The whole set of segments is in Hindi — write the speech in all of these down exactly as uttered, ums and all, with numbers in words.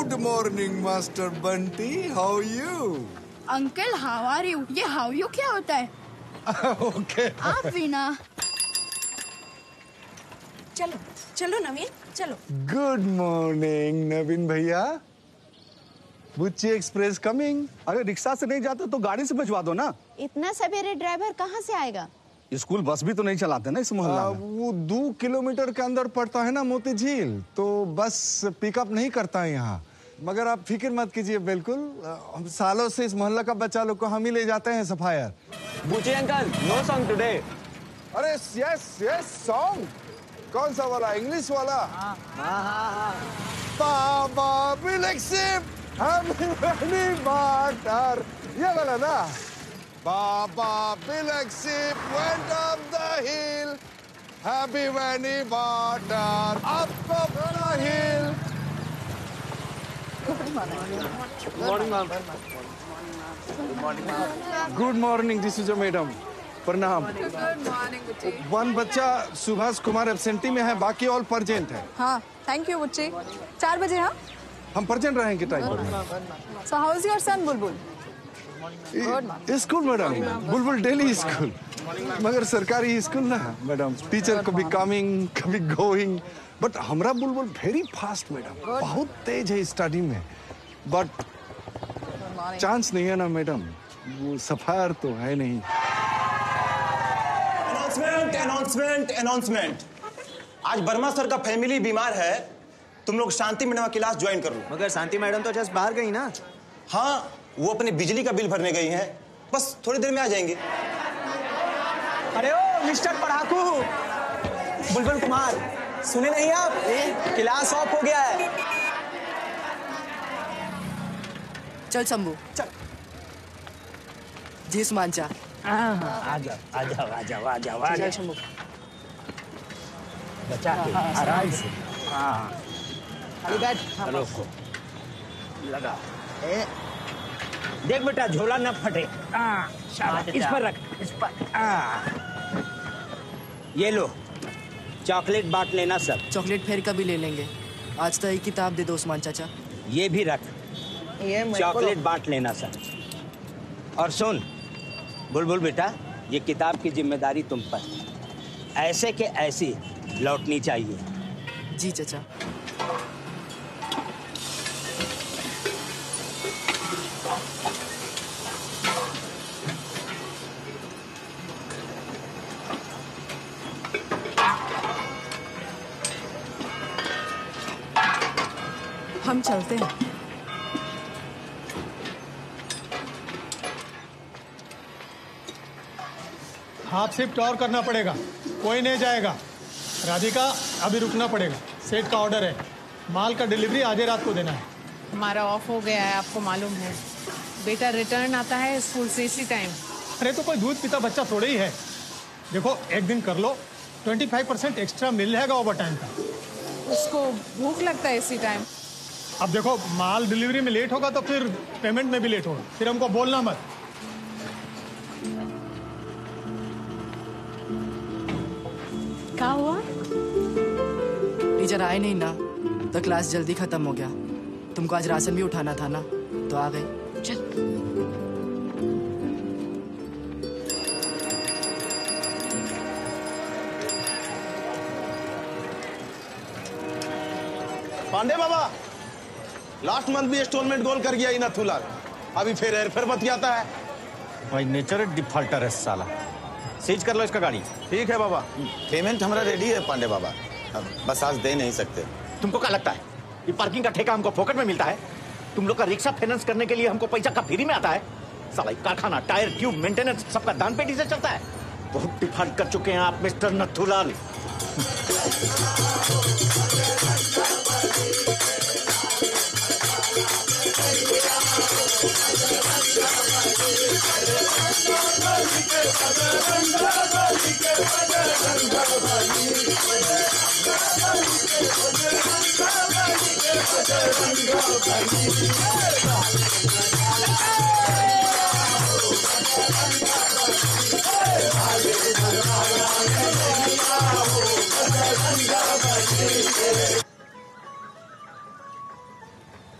Good morning, Master Bunty. How are you? Uncle how are you? ये हाउ यू क्या होता है? Okay. आप वीना। चलो चलो नवीन चलो। Good morning, नवीन भैया। बुच्ची एक्सप्रेस कमिंग। अरे रिक्शा से नहीं जाते तो गाड़ी से भिजवा दो ना। इतना सवेरे ड्राइवर कहाँ से आएगा? स्कूल बस भी तो नहीं चलाते ना इस मोहल्ला में। वो दो किलोमीटर के अंदर पड़ता है ना मोती झील, तो बस पिकअप नहीं करता है यहाँ। मगर आप फिक्र मत कीजिए, बिल्कुल हम सालों से इस मोहल्ला का बच्चा लोग को हम ही ले जाते हैं Sapphire. Buchi uncle, no song today. अरे यस यस सॉन्ग। कौन सा वाला? इंग्लिश वाला? हाँ हाँ हाँ। बाबा बिलेक्सिप हमें वाटर, ये वाला ना। Baba Bileksip went up the hill, happy when he water up up the hill. Good morning, ma'am. Good morning, ma'am. Good morning, this is your madam. प्रणाम। Good morning Buchchi. वन बच्चा सुभाष कुमार एब्सेंटी में है, बाकी ऑल प्रेजेंट है। हाँ थैंक यू बुच्ची। चार बजे हाँ हम प्रेजेंट रहेंगे टाइम पर। So how is your son Bulbul? School madam, Bulbul daily school, मगर सरकारी स्कूल ना मैडम। टीचर कभी कमिंग कभी गोइंग, बट हमरा बुलबुल वेरी फास्ट मैडम, बहुत तेज है स्टडी में। बट चांस नहीं है ना मैडम, वो सफायर तो है नहीं। अनाउंसमेंट अनाउंसमेंट अनाउंसमेंट आज वर्मा सर का फैमिली बीमार है, तुम लोग शांति मैडम का क्लास ज्वाइन कर लो। मगर शांति मैडम तो जस्ट बाहर गई ना। हाँ वो अपने बिजली का बिल भरने गई हैं, बस थोड़ी देर में आ जाएंगे। अरे ओ मिस्टर पढ़ाकू, बुलबुल कुमार, सुने नहीं आप? क्लास ऑफ हो गया है। चल शंभू चल। जी सुमांचा। आ जाओ आ जाओ आ जाओ आ जाओ आ जाओ शंभू। बचा के आराम से। हाँ खाली बैठ। चलो को लगा। ए देख बेटा झोला न फटे। हाँ शाबाश, इस पर रख, इस पर। हाँ ये लो चॉकलेट बांट लेना सब। चॉकलेट फेर का भी ले लेंगे। आज तो एक किताब दे दो उस्मान चाचा। ये भी रख, चॉकलेट बांट लेना सब। और सुन बुलबुल बेटा, ये किताब की जिम्मेदारी तुम पर, ऐसे के ऐसी लौटनी चाहिए। जी चाचा। हम चलते हैं। हाफ शिफ्ट और करना पड़ेगा, कोई नहीं जाएगा। राधिका अभी रुकना पड़ेगा, सेट का ऑर्डर है। माल का डिलीवरी आधे रात को देना है। हमारा ऑफ हो गया है, आपको मालूम है। बेटा रिटर्न आता है स्कूल से इसी टाइम। अरे तो कोई दूध पीता बच्चा थोड़े ही है। देखो एक दिन कर लो, पच्चीस परसेंट एक्स्ट्रा मिल जाएगा ओवर टाइम का। उसको भूख लगता है इसी टाइम। अब देखो माल डिलीवरी में लेट होगा तो फिर पेमेंट में भी लेट होगा, फिर हमको बोलना मत। क्या हुआ? टीचर आए नहीं ना, तो क्लास जल्दी खत्म हो गया। तुमको आज राशन भी उठाना था ना, तो आ गए। चल। पांडे बाबा, लास्ट मंथ भी इंस्टॉलमेंट गोल कर गया ही नथुलाल, अभी फिर एर फिर बतियाता है। भाई नेचर डिफॉल्टर है साला। सीज कर लो इसका गाड़ी। ठीक है बाबा, पेमेंट हमारा रेडी है पांडे बाबा, अब बस आज दे नहीं सकते। तुमको क्या लगता है ये पार्किंग का ठेका हमको फोकट में मिलता है? तुम लोग का रिक्शा फाइनेंस करने के लिए हमको पैसा का फ्री में आता है? साला कारखाना, टायर, ट्यूब, मेंटेनेंस सबका दान पेटी से चलता है। बहुत डिफॉल्ट कर चुके हैं आप मिस्टर नथुलाल।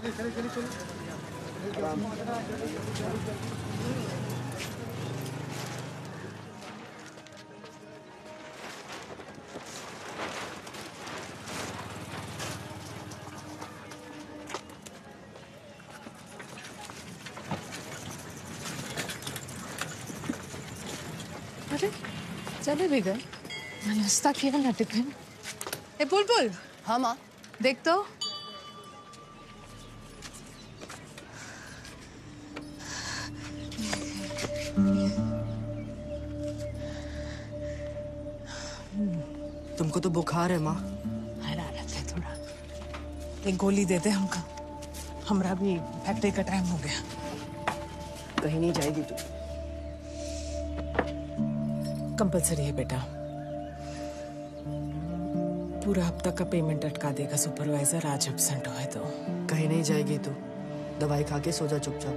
अरे चले भी गए। नाश्ता किया ना टिफिन। ए बुलबुल। हाँ माँ। देख तो। तुमको तो बुखार है माँ। हरारत है थोड़ा। एक गोली दे दे हमको। हमरा भी फैक्ट्री का टाइम हो गया। कहीं नहीं जाएगी तू। कंपलसरी है बेटा। पूरा हफ्ता का पेमेंट अटका देगा सुपरवाइजर आज एब्सेंट हुआ है तो। कहीं नहीं जाएगी तू। दवाई खा के सो जा चुपचाप।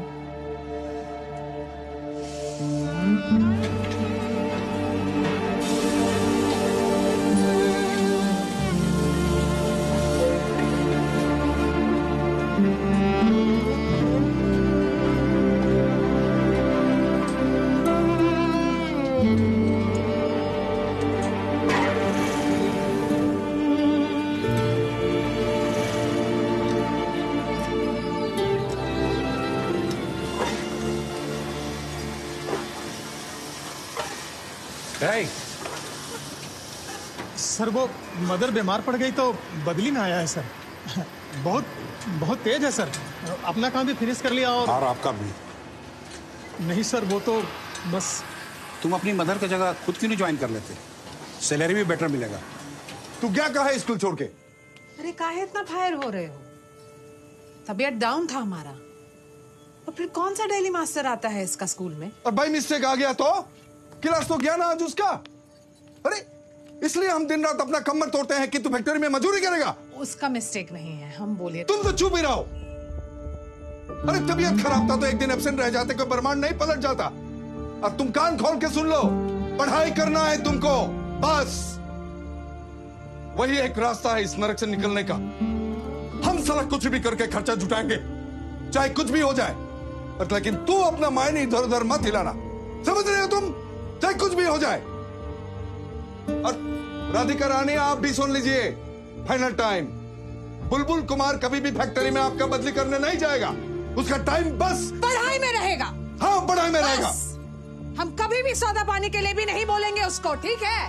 Hey. सर वो मदर बीमार पड़ गई तो बदली में आया है सर। बहुत बहुत तेज है सर। अपना काम भी फिनिश कर लिया और और आपका भी। नहीं सर वो तो बस। तुम अपनी मदर की जगह खुद क्यों नहीं ज्वाइन कर लेते? सैलरी भी बेटर मिलेगा। तू क्या कहा है स्कूल छोड़ के? अरे काहे इतना फायर हो रहे हो? तबीयत डाउन था हमारा। और फिर कौन सा डेली मास्टर आता है इसका स्कूल में? और बाई मिस्टेक आ गया तो क्लास तो गया ना आज उसका। अरे इसलिए हम दिन रात अपना कमर तोड़ते हैं कि तू फैक्ट्री में मजदूरी करेगा। उसका मिस्टेक नहीं है, हम बोलिए। तुम तो चुप ही रहो। अरे तबीयत खराब था तो एक दिन एब्सेंट रह जाते, कोई ब्रह्मांड नहीं पलट जाता। और तुम कान खोल के सुन लो, पढ़ाई करना है तुमको बस। वही एक रास्ता है इस नरक से निकलने का। हम साला कुछ भी करके खर्चा जुटाएंगे, चाहे कुछ भी हो जाए। लेकिन तू अपना मायने इधर उधर मत हिलाना, समझ रहे हो तुम? चाहे कुछ भी हो जाए। और राधिका रानी आप भी सुन लीजिए, फाइनल टाइम। बुलबुल कुमार कभी भी फैक्ट्री में आपका बदली करने नहीं जाएगा। उसका टाइम बस पढ़ाई में रहेगा। हाँ पढ़ाई में रहेगा। हम कभी भी सौदा पानी के लिए भी नहीं बोलेंगे उसको, ठीक है?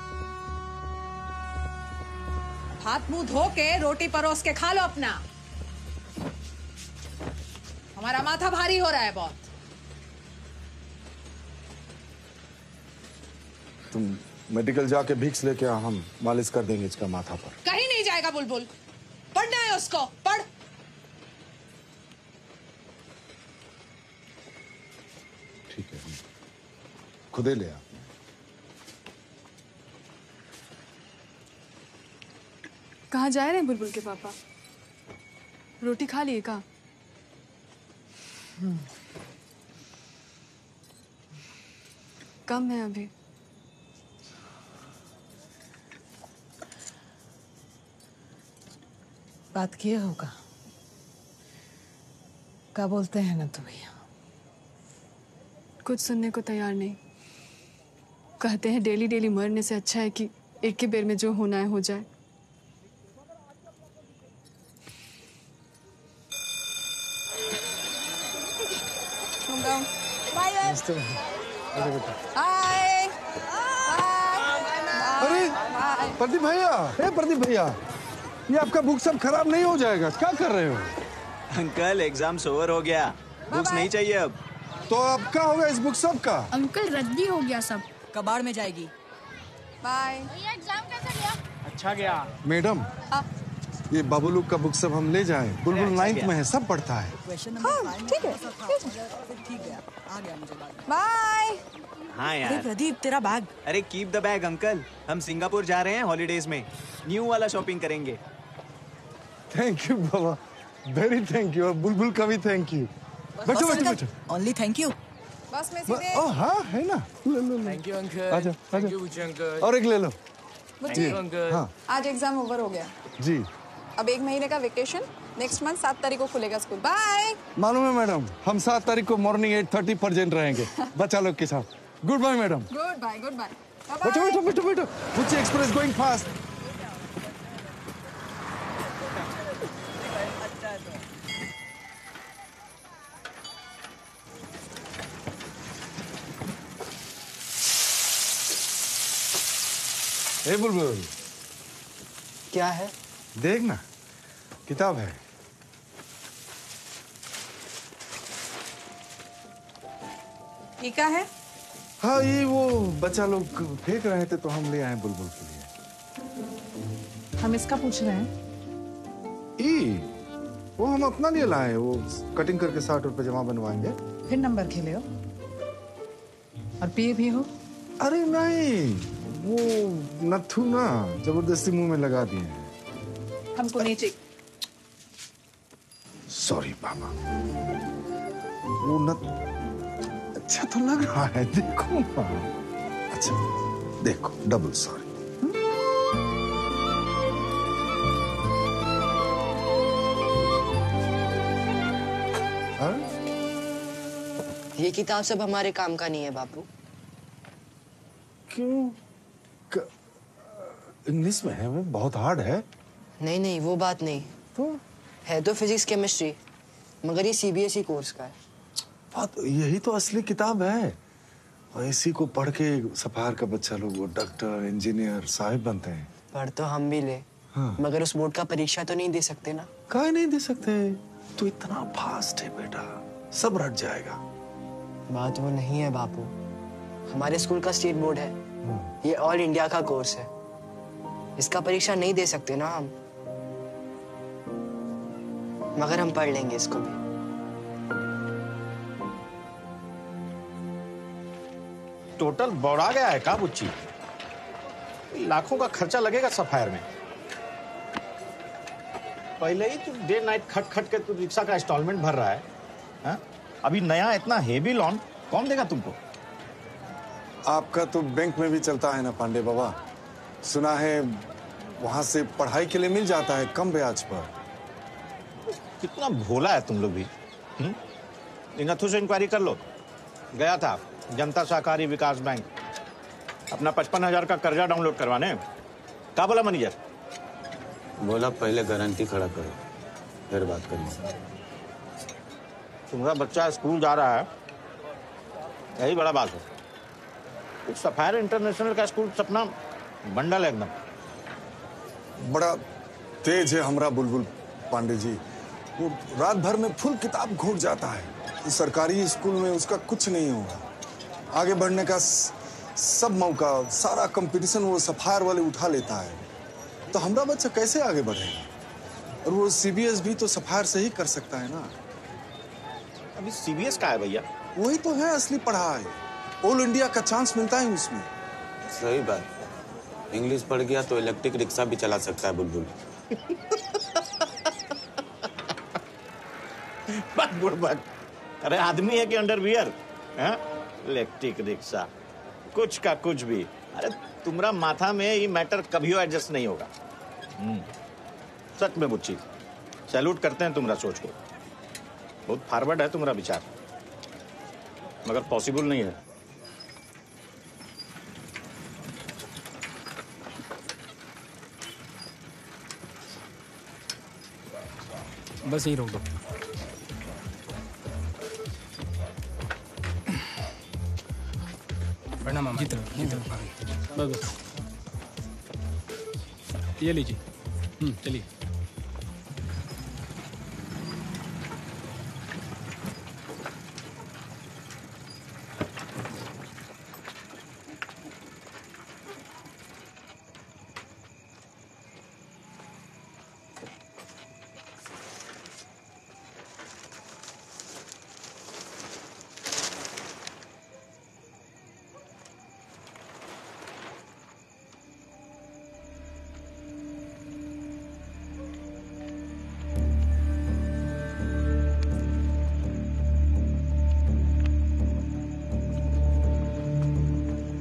हाथ मुंह धो के रोटी परोस के खा लो अपना। हमारा माथा भारी हो रहा है बहुत। तुम मेडिकल जाके विक्स लेके आ, हम मालिश कर देंगे इसका माथा पर। कहीं नहीं जाएगा बुलबुल। पढ़ना है उसको, पढ़। ठीक है, खुदे ले आ। कहाँ जा रहे हैं बुलबुल के पापा? रोटी खा लिए का? कम है अभी। बात किया होगा। क्या बोलते हैं ना तो भैया? कुछ सुनने को तैयार नहीं। कहते हैं डेली डेली मरने से अच्छा है कि एक ही बेर में जो होना है हो जाए। हाय। अरे प्रदीप भैया, हे प्रदीप भैया, ये आपका बुक सब खराब नहीं हो जाएगा? क्या कर रहे हो? अंकल एग्जाम्स ओवर हो गया, बुक्स नहीं चाहिए अब। तो अब क्या होगा इस बुक सब का? अंकल रद्दी हो गया सब। कबाड़ में जाएगी। बाय। एग्जाम कैसा गया? अच्छा गया। मैडम ये बाबूलू का बुक सब हम ले जाएं। बुलबुल नाइन्थ में है, सब पढ़ता है। हाँ ठीक है, ठीक है। बाय। हाँ यार। प्रदीप तेरा बैग। अरे कीप द बैग अंकल, हम सिंगापुर जा रहे हैं हॉलीडेज में, न्यू वाला शॉपिंग करेंगे। थैंक यू बाबा, वेरी थैंक यू। और बुलबुल का भी थैंक यू। बैठो बैठो बैठो। Only thank you. बस में सीधे। ओ हाँ है ना, ले लो लो। Thank you uncle. आजा आजा। अंकल। और एक ले लो। बुच्ची, हाँ आज एग्जाम ओवर हो गया। जी। अब एक महीने का वेकेशन, नेक्स्ट मंथ सात तारीख को खुलेगा स्कूल। बाय। मालूम है मैडम, हम सात तारीख को मॉर्निंग एट थर्टी प्रेजेंट रहेंगे बच्चा लोग के साथ। Good bye madam. Good bye, good bye. बैठो बैठो बैठो बैठो। कुछ एक्सप्रेस गोइंग फास्ट। ए बुलबुल, क्या है? देख ना, किताब है। ये क्या है? हाँ, ये वो बच्चा लोग फेंक रहे थे तो हम ले आए बुलबुल के लिए। हम इसका पूछ रहे हैं। ई, वो हम अपना लिए लाए, वो कटिंग करके साठ रुपए जमा बनवाएंगे। फिर नंबर खेले हो और पिए भी हो? अरे नहीं, वो नथु ना जबरदस्ती मुंह में लगा दिए हैं। हमको नीचे। सॉरी पापा, वो नथ अच्छा तो लग रहा है, देखो ना। अच्छा देखो, डबल सॉरी। ये किताब सब हमारे काम का नहीं है बापू। क्यों? इंग्लिश में है, वो बहुत हार्ड है। नहीं नहीं, वो बात नहीं। तो है तो फिजिक्स केमिस्ट्री, मगर ये सीबीएसई कोर्स का है। बात यही तो असली किताब है, और इसी को पढ़ के सफार का बच्चा लोग वो डॉक्टर, इंजीनियर, साहिब बनते हैं। पढ़ तो हम भी ले, हाँ। मगर उस बोर्ड का परीक्षा तो नहीं दे सकते ना। काहे नहीं दे सकते? तू इतना फास्ट है बेटा, सब रट जाएगा। बात वो नहीं है बापू, हमारे स्कूल का स्टेट बोर्ड है, ये ऑल इंडिया का कोर्स है, इसका परीक्षा नहीं दे सकते ना हम, मगर हम पढ़ लेंगे इसको भी। टोटल बौड़ा गया है का बुच्ची? लाखों का खर्चा लगेगा सफायर में। पहले ही तू डे नाइट खट खट के तू रिक्शा का इंस्टॉलमेंट भर रहा है, हा? अभी नया इतना हेवी लोन कौन देगा तुमको? आपका तो बैंक में भी चलता है ना पांडे बाबा, सुना है वहां से पढ़ाई के लिए मिल जाता है कम ब्याज पर। कितना भोला है तुम लोग भी। नथु से इंक्वायरी कर लो। गया था जनता सहकारी विकास बैंक अपना पचपन हजार का कर्जा डाउनलोड करवाने। क्या बोला मैनेजर? बोला पहले गारंटी खड़ा करो, फिर बात करेंगे। तुम्हारा बच्चा स्कूल जा रहा है, यही बड़ा बात है। कुछ सफायर इंटरनेशनल का स्कूल सपना बंडल है एकदम। बड़ा तेज है हमारा बुलबुल पांडे जी, वो रात भर में फुल किताब घोट जाता है। सरकारी स्कूल में उसका कुछ नहीं होगा, आगे बढ़ने का सब मौका, सारा कंपटीशन वो सफायर वाले उठा लेता है। तो हमारा बच्चा कैसे आगे बढ़ेगा? और वो सीबीएस भी तो सफायर से ही कर सकता है ना। अभी सीबीएस का है भैया? वही तो है असली पढ़ाई, ऑल इंडिया का चांस मिलता है उसमें। सही बात, इंग्लिश पढ़ गया तो इलेक्ट्रिक रिक्शा भी चला सकता है बुलबुल। बात बुड़बक, अरे आदमी है कि अंडरवियर? इलेक्ट्रिक रिक्शा, कुछ का कुछ भी। अरे तुम्हारा माथा में ये मैटर कभी एडजस्ट नहीं होगा। सच में बुच्ची, सैल्यूट करते हैं तुम्हारा सोच को, बहुत फॉरवर्ड है तुम्हारा विचार, मगर पॉसिबल नहीं है। बस यही रोक दो। प्रणाम मामा। बस बस ये लीजिए। हम्म, चलिए।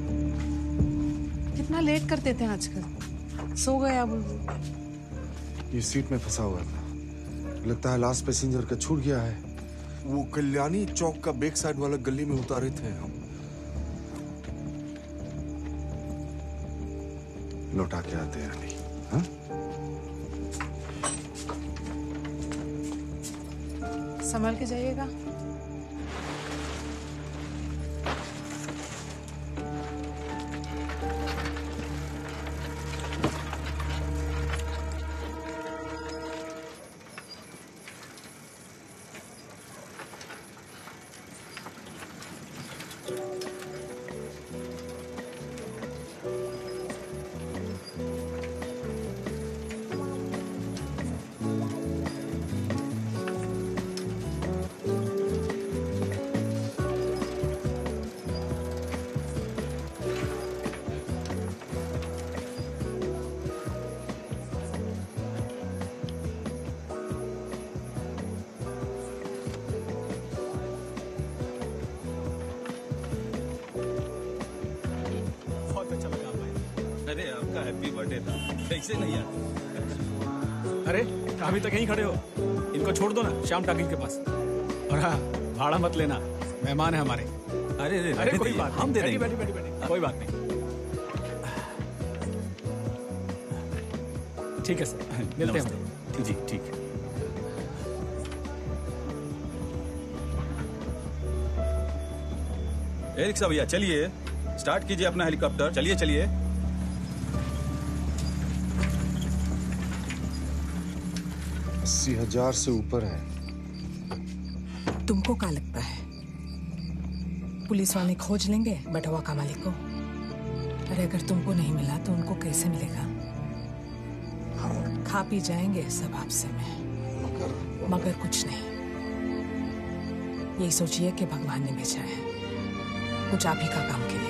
लेट करते थे आजकल, सो गया बुलबुल। ये सीट में फंसा हुआ था। लगता है लास्ट पैसेंजर का छूट गया है। वो कल्याणी चौक का बैक साइड वाला गली में उतारे थे हम। लौटा के आते हैं अभी। हाँ? संभल के जाइएगा। अरे आपका हैप्पी बर्थडे था, कैसे नहीं आते? अरे अभी तक यहीं खड़े हो, इनको छोड़ दो ना श्याम टाकिंग के पास। और हाँ, भाड़ा मत लेना, मेहमान है हमारे। अरे अरे, अरे कोई बात हम दे देंगे। बैठी बैठी बैठी कोई बात नहीं। ठीक है सर, मिलते हैं। जी ठीक है। ए रिक्शा भैया चलिए, स्टार्ट कीजिए अपना हेलीकॉप्टर। चलिए चलिए। अस्सी हजार से ऊपर है। तुमको क्या लगता है पुलिस वाले खोज लेंगे बटवा का मालिक को? अरे अगर तुमको नहीं मिला तो उनको कैसे मिलेगा? खा पी जाएंगे सब आपसे में, मगर मगर कुछ नहीं। यही सोचिए कि भगवान ने भेजा है कुछ आप ही का काम के लिए।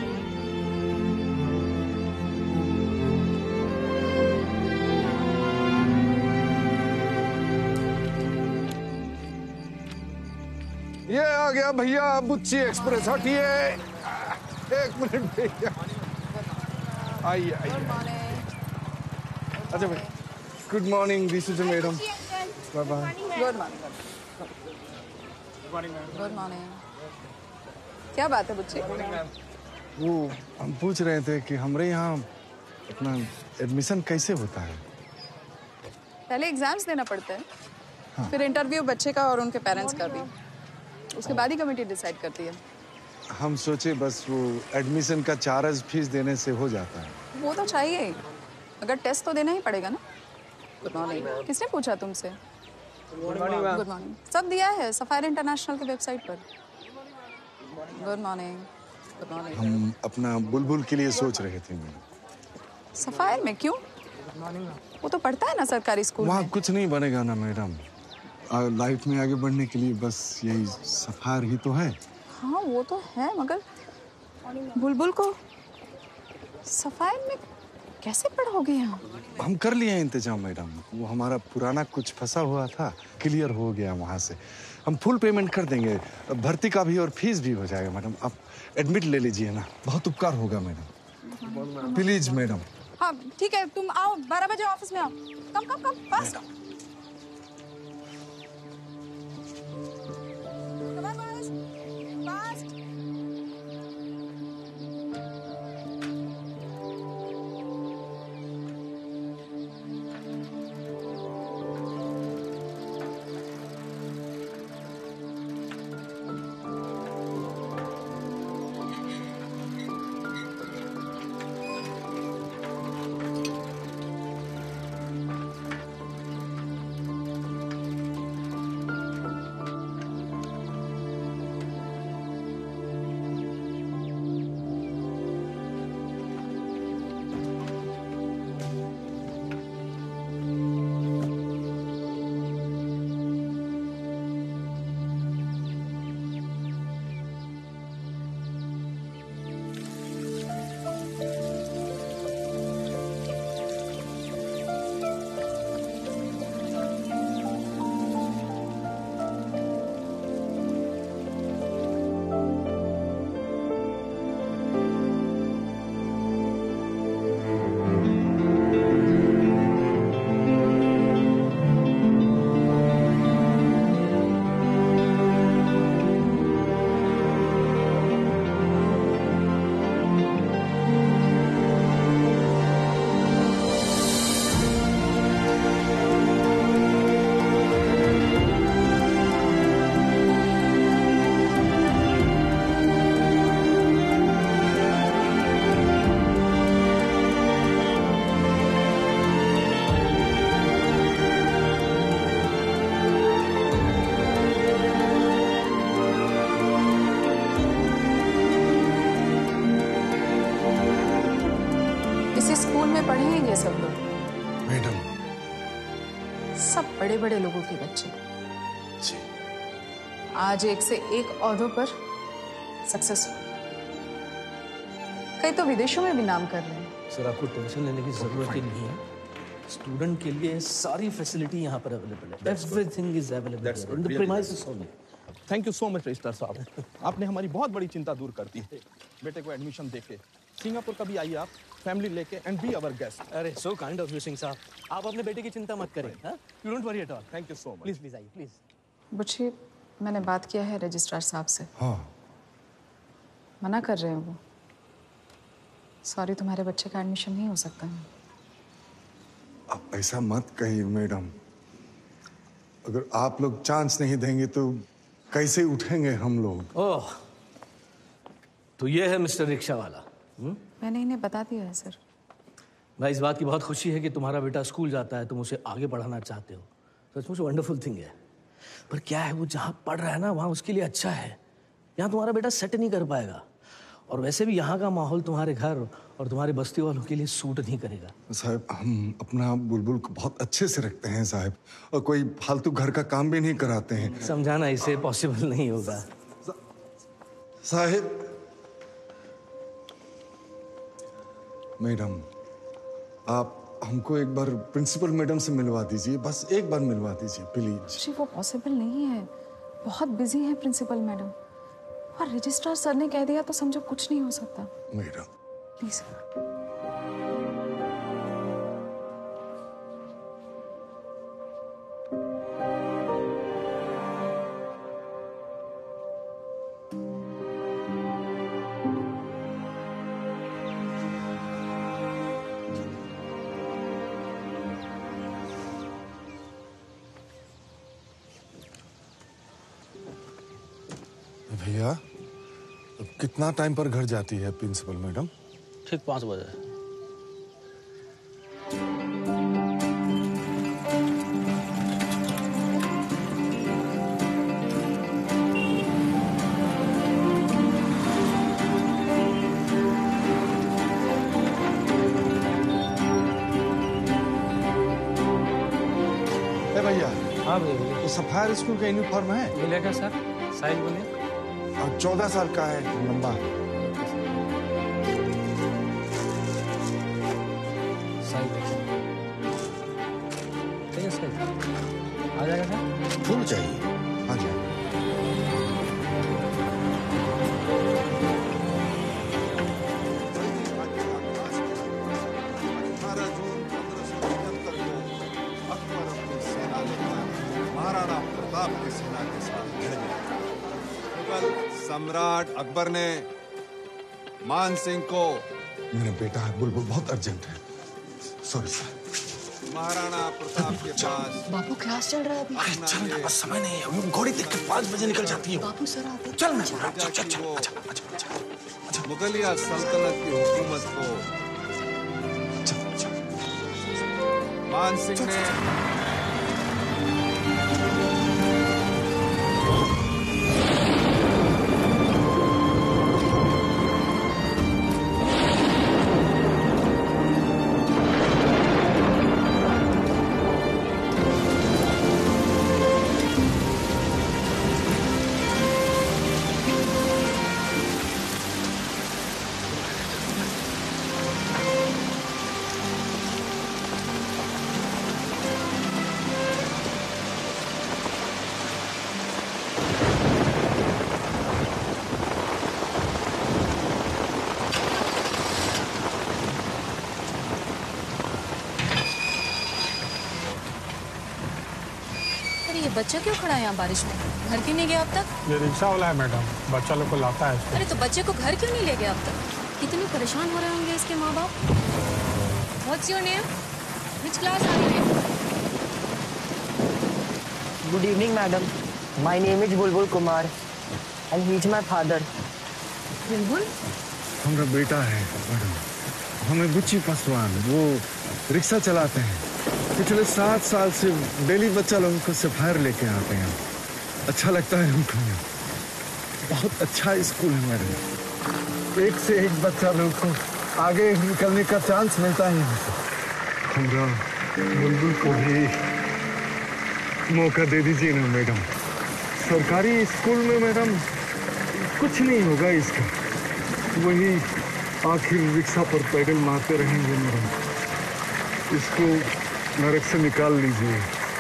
ये आ गया भैया बुच्ची एक्सप्रेस। हटिए एक मिनट भैया। आइए आइए। अच्छा भाई, good morning this is madam. Bye bye. Good morning. Good morning. क्या बात है बुच्ची? वो हम पूछ रहे थे कि हमारे यहाँ अपना एडमिशन कैसे होता है? पहले एग्जाम्स देना पड़ता है, हाँ। फिर इंटरव्यू बच्चे का और उनके पेरेंट्स का भी, उसके बाद ही कमेटी डिसाइड करती है। हम सोचे बस वो एडमिशन का चार्ज फीस देने से हो जाता है। वो तो चाहिए ही, मगर टेस्ट तो देना ही पड़ेगा ना। Good morning. किसने पूछा तुमसे? Good morning. गुड मॉर्निंग सब दिया है सफायर इंटरनेशनल की वेबसाइट पर। Good morning. Good morning. हम अपना बुलबुल के लिए सोच रहे थे मैडम। सफायर में क्यों? वो तो पढ़ता है ना सरकारी स्कूल वहाँ में। कुछ नहीं बनेगा ना मैडम। लाइफ में आगे बढ़ने के लिए बस यही सफायर ही तो है। हाँ वो तो है, मगर बुलबुल को सफायर में कैसे पढ़ोगे यहाँ? हम कर लिए इंतजाम मैडम। वो हमारा पुराना कुछ फंसा हुआ था, क्लियर हो गया वहाँ से। हम फुल पेमेंट कर देंगे, भर्ती का भी और फीस भी हो जाएगा मैडम। आप एडमिट ले लीजिए ना, बहुत उपकार होगा मैडम। Please madam. हाँ ठीक है, तुम आओ बारह बजे ऑफिस में आओ। Come come come fast. हैं ये सब लोग? मैडम, सब बड़े बड़े लोगों के बच्चे। जी। आज एक से एक ओहदों पर सक्सेसफुल, कई तो विदेशों में भी नाम कर रहे हैं। सर, आपको टेंशन लेने की जरूरत ही नहीं है। स्टूडेंट के लिए सारी फैसिलिटी यहाँ पर अवेलेबल है। Everything is available in the premises only. Thank you so much registrar साहब, आपने हमारी बहुत बड़ी चिंता दूर कर दी। बेटे को एडमिशन देके सिंगापुर कभी आइए आप, फैमिली लेके, एंड बी अवर गेस्ट। अरे so kind of you Singh Sahab, आप अपने बेटे की चिंता मत करें। You don't worry at all. Thank you so much. Please please आइए प्लीज। बुच्ची, मैंने बात किया है रजिस्ट्रार साहब से। हाँ। मना कर रहे हैं वो। सॉरी, तुम्हारे बच्चे का एडमिशन नहीं हो सकता है। आप ऐसा मत कहिए मैडम, अगर आप लोग चांस नहीं देंगे तो कैसे उठेंगे हम लोग? ओह, तो ये है मिस्टर रिक्शा वाला। हुँ? मैंने इन्हें बता दिया है सर। भाई, इस बात की बहुत खुशी है कि तुम्हारा बेटा स्कूल जाता है, तुम उसे आगे बढ़ाना चाहते हो। सचमुच वंडरफुल थिंग है। पर क्या है, वो जहाँ पढ़ रहा है ना, वहाँ उसके लिए अच्छा है। यहाँ तुम्हारा बेटा सेट नहीं कर पाएगा, और वैसे भी यहाँ का माहौल तुम्हारे घर और तुम्हारे बस्ती वालों के लिए सूट नहीं करेगा। साहब, हम अपना बुलबुल को बहुत अच्छे से रखते हैं साहब, और कोई फालतू घर का काम भी नहीं कराते हैं। समझाना इसे पॉसिबल नहीं होगा साहब। मैडम, आप हमको एक बार प्रिंसिपल मैडम से मिलवा दीजिए, बस एक बार मिलवा दीजिए प्लीज। जी, वो पॉसिबल नहीं है, बहुत बिजी है प्रिंसिपल मैडम, और रजिस्ट्रार सर ने कह दिया तो समझो कुछ नहीं हो सकता। Madam please. भैया, अब कितना टाइम पर घर जाती है प्रिंसिपल मैडम? ठीक पाँच बजे। ए भैया। हाँ भैया। तो सफायर स्कूल का यूनिफॉर्म है? मिलेगा सर। साइज बोलिए। और चौदह साल का है, लंबा। आ जाएगा सर? फुल चाहिए। हाँ जी। अठारह जून पंद्रह सौ पचहत्तर को अकबर अपनी सेना लेकर महाराणा प्रताप की सेना के साथ भिड़ गया। मुगल सम्राट अकबर ने मान सिंह को, मेरा बेटा है बुलबुल, बहुत अर्जेंट है, सॉरी सर, महाराणा प्रताप के पास। बापू क्लास चल रहा है अभी। अरे चल ना, बस समय नहीं है, वो घोड़ी देख के पाँच बजे निकल जाती है। बापू सर आते। चल मैं बोल रहा हूँ, चल चल चल। अच्छा अच्छा अच्छा। मुगलिया सल्तनत की हुकूमत को मान सिंह ने बच्चा क्यों खड़ा है यहाँ बारिश में? घर क्यों नहीं गया अब तक? ये रिक्शा वाला है मैडम, बच्चा लोग को लाता है इसको। अरे तो बच्चे को घर क्यों नहीं ले गया अब तक? कितने परेशान हो रहे होंगे इसके माँ बाप। What's your name? Which class are you in? Good evening, madam. My name is Bulbul Kumar, and he is my father. बुलबुल? हमारा बेटा है मैडम, हमें बुच्ची पासवान, वो रिक्शा चलाते हैं। पिछले सात साल से डेली बच्चा लोगों को सफायर लेके आते हैं। अच्छा लगता है हमको, बहुत अच्छा स्कूल है मैडम, एक से एक बच्चा लोगों को आगे निकलने का चांस मिलता है यहाँ से। हमरा बुलबुल को भी मौका दे दीजिए ना मैडम। सरकारी स्कूल में मैडम कुछ नहीं होगा इसका, वही आखिर रिक्शा पर पैडल मारते रहेंगे मैडम। इसको नरक से निकाल लीजिए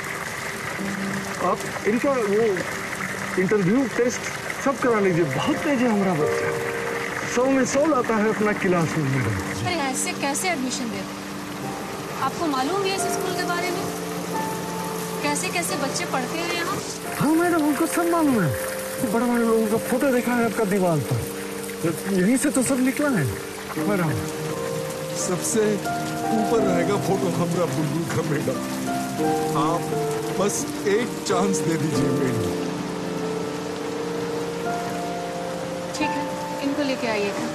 आप। इनका वो इंटरव्यू टेस्ट सब करा लीजिए। बहुत तेज है हमारा बच्चा, सौ में सौ लाता है अपना क्लास में मैडम। अरे ऐसे कैसे एडमिशन दे? आपको मालूम है इस स्कूल के बारे में? कैसे कैसे बच्चे पढ़ते हैं यहाँ? हाँ मैडम, उनको सब मालूम है। बड़े बड़े लोगों का फोटो देखा है आपका दीवार पर, यहीं से तो सब निकला है मैडम। सबसे ऊपर रहेगा फोटो हमारा बुलबुल का मैडम। आप बस एक चांस दे दीजिए मैडम। ठीक है, इनको लेके आइएगा।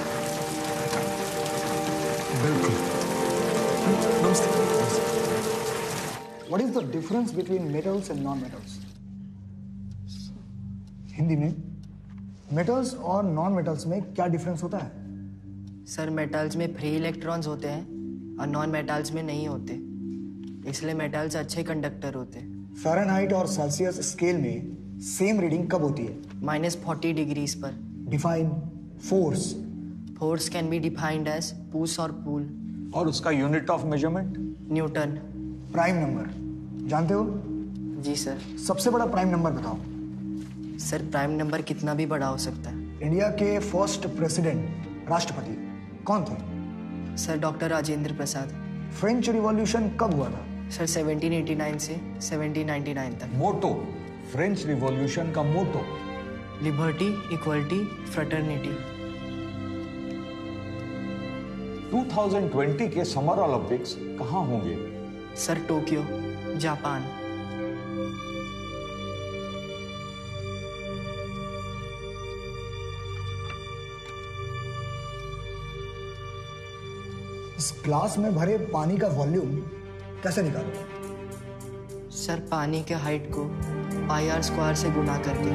बिल्कुल। नमस्ते। What is the difference between metals and non-metals? Hindi में मेटल्स और नॉन मेटल्स में क्या डिफरेंस होता है? सर मेटल्स में फ्री इलेक्ट्रॉन्स होते हैं और नॉन मेटल्स में नहीं होते, इसलिए मेटल्स अच्छे कंडक्टर होते हैं। फ़ारेनहाइट और सेल्सियस स्केल में सेम रीडिंग कब होती है? माइनस फोर्टी डिग्रीज पर। Define force. Force can be defined as push और पुल। और उसका unit of measurement? Newton. Prime number जानते हो? जी सर। सबसे बड़ा प्राइम नंबर बताओ। सर प्राइम नंबर कितना भी बड़ा हो सकता है। इंडिया के फर्स्ट प्रेसिडेंट राष्ट्रपति कौन थे? Sir doctor Rajendra Prasad. French revolution कब हुआ था? सर सेवनटीन एटी नाइन से सेवनटीन नाइंटी नाइन तक। मोटो, फ्रेंच रिवॉल्यूशन का motto? Liberty, equality, fraternity. Two thousand twenty के समर ओलंपिक्स कहाँ होंगे? Sir Tokyo, Japan. इस ग्लास में भरे पानी का वॉल्यूम कैसे निकालो? सर पानी के हाइट को पाई आर स्क्वायर से गुना करके।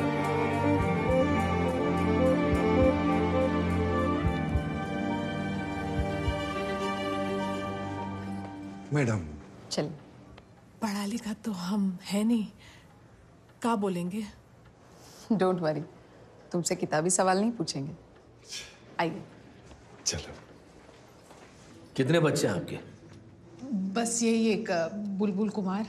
मैडम चल, पढ़ा लिखा तो हम है नहीं, क्या बोलेंगे? डोंट वरी, तुमसे किताबी सवाल नहीं पूछेंगे। आइए। चलो। कितने बच्चे हैं आपके? बस यही एक बुलबुल कुमार।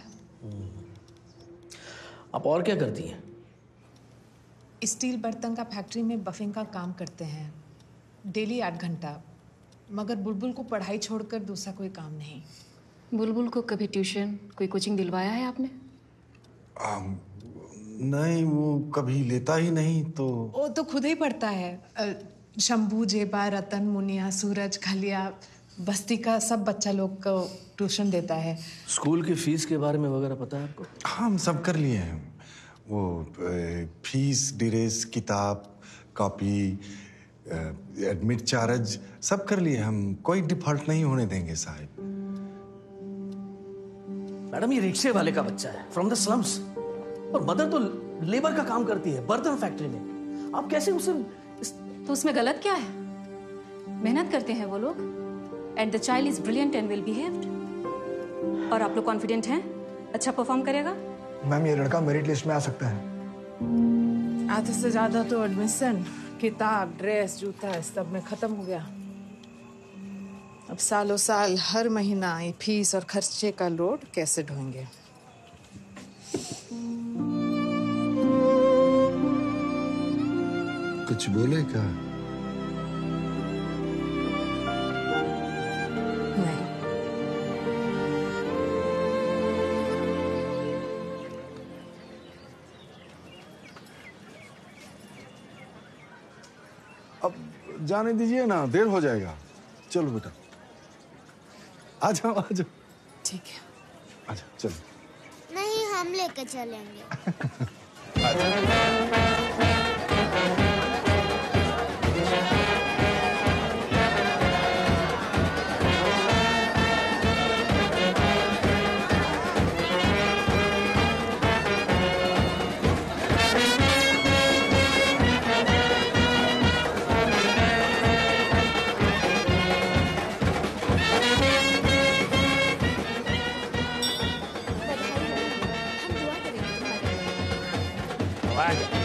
आप और क्या करती हैं? स्टील बर्तन का फैक्ट्री में बफिंग का काम करते हैं, डेली आठ घंटा। मगर बुलबुल को पढ़ाई छोड़कर दूसरा कोई काम नहीं। बुलबुल को कभी ट्यूशन, कोई कोचिंग दिलवाया है आपने? आम, नहीं, वो कभी लेता ही नहीं। तो वो तो खुद ही पढ़ता है। शंभू, जेबा, रतन, मुनिया, सूरज, खलिया, बस्ती का सब बच्चा लोग को ट्यूशन देता है। स्कूल की फीस के बारे में वगैरह पता है आपको? हाँ, हम सब कर लिए हैं। वो फीस, ड्रेस, किताब, कॉपी, एडमिट चार्ज सब कर लिए हम। कोई डिफॉल्ट नहीं होने देंगे साहब। मैडम ये रिक्शे वाले का बच्चा है, फ्रॉम द स्लम्स, और मदर तो लेबर का काम करती है बर्तन फैक्ट्री में। आप कैसे उसे इस... तो उसमें गलत क्या है? मेहनत करते हैं वो लोग, and the child is brilliant and well behaved. और आप लोग कॉन्फिडेंट हैं अच्छा परफॉर्म करेगा? मैम ये लड़का मेरिट लिस्ट में आ सकता है। आधे से ज्यादा तो एडमिशन, किताब, ड्रेस, जूता सब में खत्म हो गया। अब सालों साल हर महीना ये फीस और खर्चे का लोड कैसे ढोएंगे? कुछ बोले क्या? नहीं। अब जाने दीजिए ना, देर हो जाएगा। चलो बेटा, आ जाओ आ जाओ। ठीक है, आ जाओ चलो। नहीं, हम लेके चलेंगे। आ जाओ।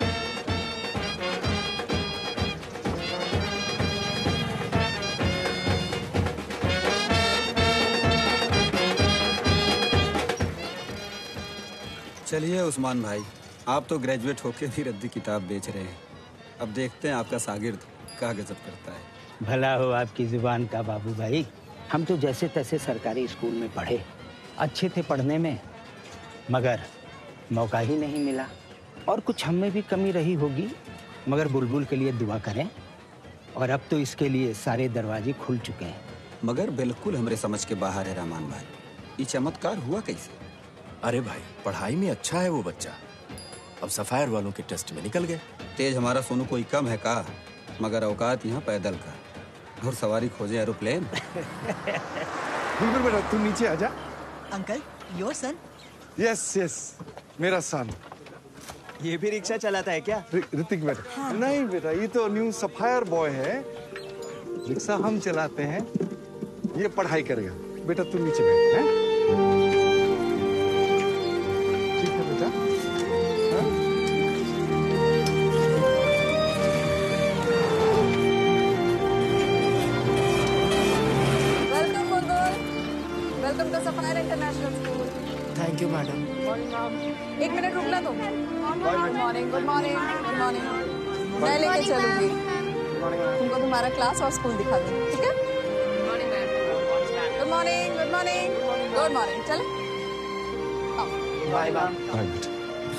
चलिए उस्मान भाई, आप तो ग्रेजुएट होके भी रद्दी किताब बेच रहे हैं। अब देखते हैं आपका शागिर्द क्या गजब करता है। भला हो आपकी जुबान का बाबू भाई। हम तो जैसे तैसे सरकारी स्कूल में पढ़े, अच्छे थे पढ़ने में, मगर मौका ही नहीं मिला। और कुछ हम में भी कमी रही होगी, मगर बुलबुल के लिए दुआ करें। और अब तो इसके लिए सारे दरवाजे खुल चुके हैं। मगर बिल्कुल हमारे समझ के बाहर है रहमान भाई, ये चमत्कार हुआ कैसे? अरे भाई, पढ़ाई में अच्छा है वो बच्चा, अब सफायर वालों के टेस्ट में निकल गए। तेज हमारा सोनू कोई कम है का, मगर औकात यहाँ पैदल का, और सवारी खोजे एरोप्लेन। बुलबुल बेटा तू नीचे आजा। Uncle, your son? Yes yes, मेरा सन। ये भी रिक्शा चलाता है क्या? ऋतिक बेटा। हाँ। नहीं बेटा, ये तो न्यू सफायर बॉय है, रिक्शा हम चलाते हैं, ये पढ़ाई करेगा। बेटा तू नीचे बैठ। हैं? ठीक है बेटा। हाँ? Welcome Bulbul, welcome to sapphire international school. Thank you madam. एक मिनट रुकना तुम। Good morning, good morning, good morning. मैं लेके चलूंगी तुमको, तुम्हारा क्लास और स्कूल दिखा दूंगी, ठीक है? Good morning, good morning, good morning. चले बाय बाय। बाय बेटा।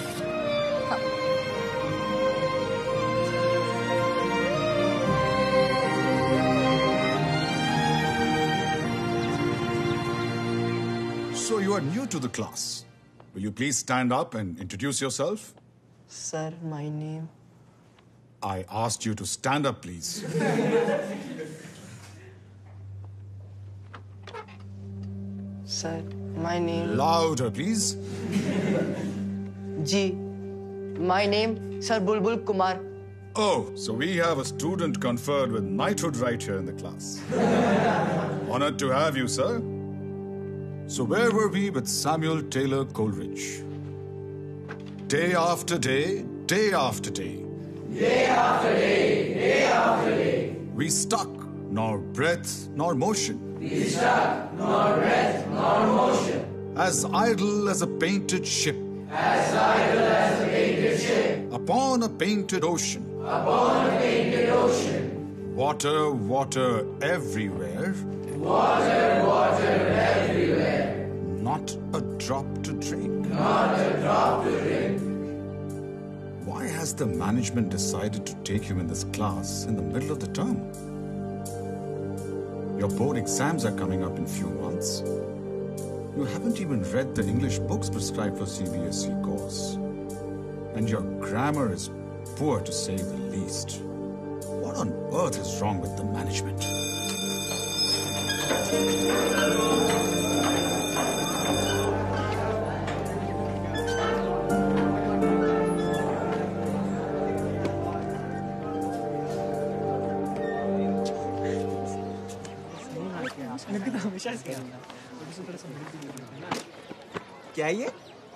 So you are new to the class. Will you please stand up and introduce yourself? Sir, my name. I asked you to stand up, please. Sir, my name. Louder, please. Ji. My name, Sir Bulbul Kumar. Oh, so we have a student conferred with knighthood right here in the class. Honored to have you, sir. So where were we with Samuel Taylor Coleridge? Day after day, day after day. Day after day, day after day. We stuck, nor breath, nor motion. We stuck, nor breath, nor motion. As idle as a painted ship. As idle as a painted ship. Upon a painted ocean. Upon a painted ocean. Water, water everywhere. Water, water everywhere. Not a drop to drink. Not a drop to drink. Why has the management decided to take him in this class in the middle of the term? Your board exams are coming up in few months. You haven't even read the English books prescribed for C B S E course. And your grammar is poor to say the least. What on earth is wrong with the management? क्या ये?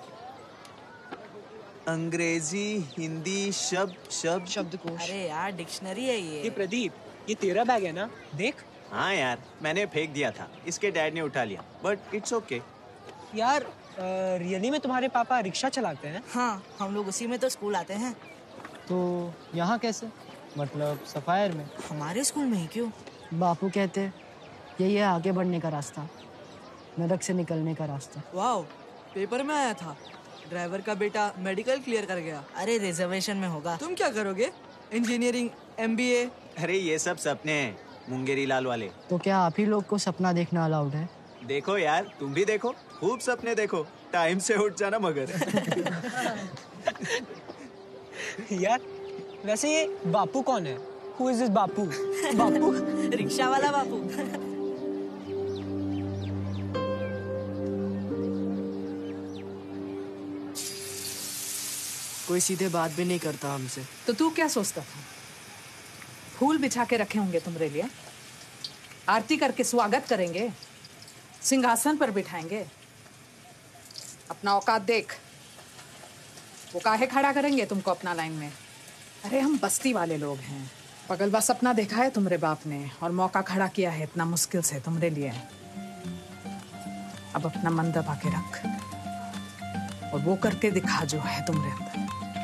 अंग्रेजी हिंदी शब्द शब्द शब्दकोश। अरे यार डिक्शनरी है ये। ये प्रदीप, ये तेरा बैग है ना? देख। हाँ यार, मैंने फेंक दिया था, इसके डैड ने उठा लिया, बट इट्स ओके। यार रियली में तुम्हारे पापा रिक्शा चलाते हैं? हाँ, हम लोग उसी में तो स्कूल आते हैं। तो यहाँ कैसे? मतलब सफायर में? हमारे स्कूल में ही क्यों? बापू कहते यही है आगे बढ़ने का रास्ता, नरक से निकलने का रास्ता। वाओ, पेपर में आया था ड्राइवर का बेटा मेडिकल क्लियर कर गया। अरे रिजर्वेशन में होगा। तुम क्या करोगे? Engineering, MBA. अरे ये सब सपने हैं, मुंगेरी लाल वाले। तो क्या आप ही लोग को सपना देखना अलाउड है? देखो यार, तुम भी देखो, खूब सपने देखो, टाइम से उठ जाना मगर। यार वैसे ये बापू कौन है? Who is this Bapu? Bapu rickshaw वाला बापू। कोई सीधे बात भी नहीं करता हमसे। तो तू क्या सोचता था? फूल बिछा के रखे होंगे तुम्हारे लिए, आरती करके स्वागत करेंगे, सिंहासन पर बिठाएंगे। अपना औकात देख। वो काहे खड़ा करेंगे तुमको अपना लाइन में? अरे हम बस्ती वाले लोग हैं। पगलवा सपना देखा है तुम्हारे बाप ने और मौका खड़ा किया है इतना मुश्किल से तुम्हारे लिए। अब अपना मन दबा के रख और वो करके दिखा जो है तुम्हारे अंदर।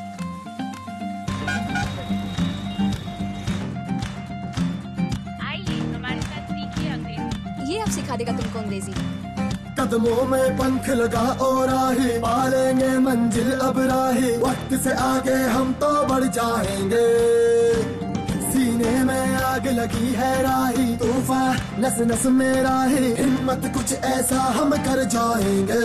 आइए हमारे साथ सीखिए अंग्रेजी। ये अब सिखा देगा तुमको अंग्रेजी। कदमों में पंख लगा और राही पालेंगे मंजिल अब राही, वक्त से आगे हम तो बढ़ जाएंगे। सीने में आग लगी है राही, तूफान नस नस में राही, हिम्मत कुछ ऐसा हम कर जाएंगे।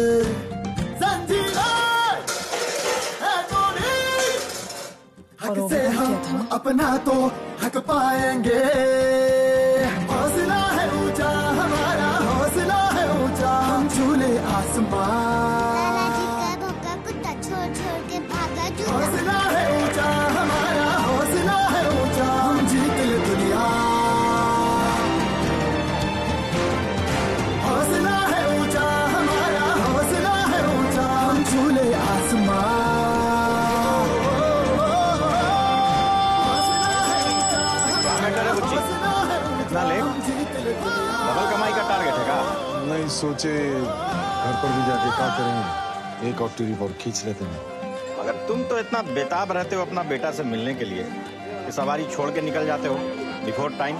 हक से हम अपना तो हक पाएंगे। हौसला है ऊंचा हमारा, हौसला है ऊंचा, हम झूले आसमान। कुत्ता छोड़ छोड़ के भागा जूता। हौसला है ऊंचा हमारा, हौसला है ऊंचा, हम जीत ले दुनिया। हौसला है ऊंचा हमारा, हौसला है ऊंचा, हम झूले आसमान। इतना लेट? डबल कमाई का टारगेट है का? नहीं सोचे घर पर भी जाके क्या करेंगे, एक और ट्रिप और खींच लेते हैं। अगर तुम तो इतना बेताब रहते हो अपना बेटा से मिलने के लिए कि सवारी छोड़ के निकल जाते हो बिफोर टाइम।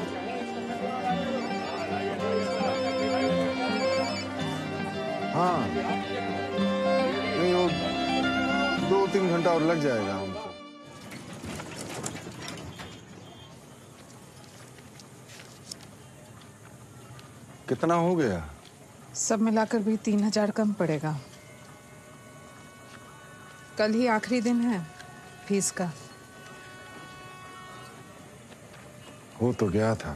हाँ नहीं, वो दो तीन घंटा और लग जाएगा हमको। कितना हो गया? सब मिलाकर भी तीन हजार कम पड़ेगा। कल ही आखिरी दिन है फीस का। हो तो गया था,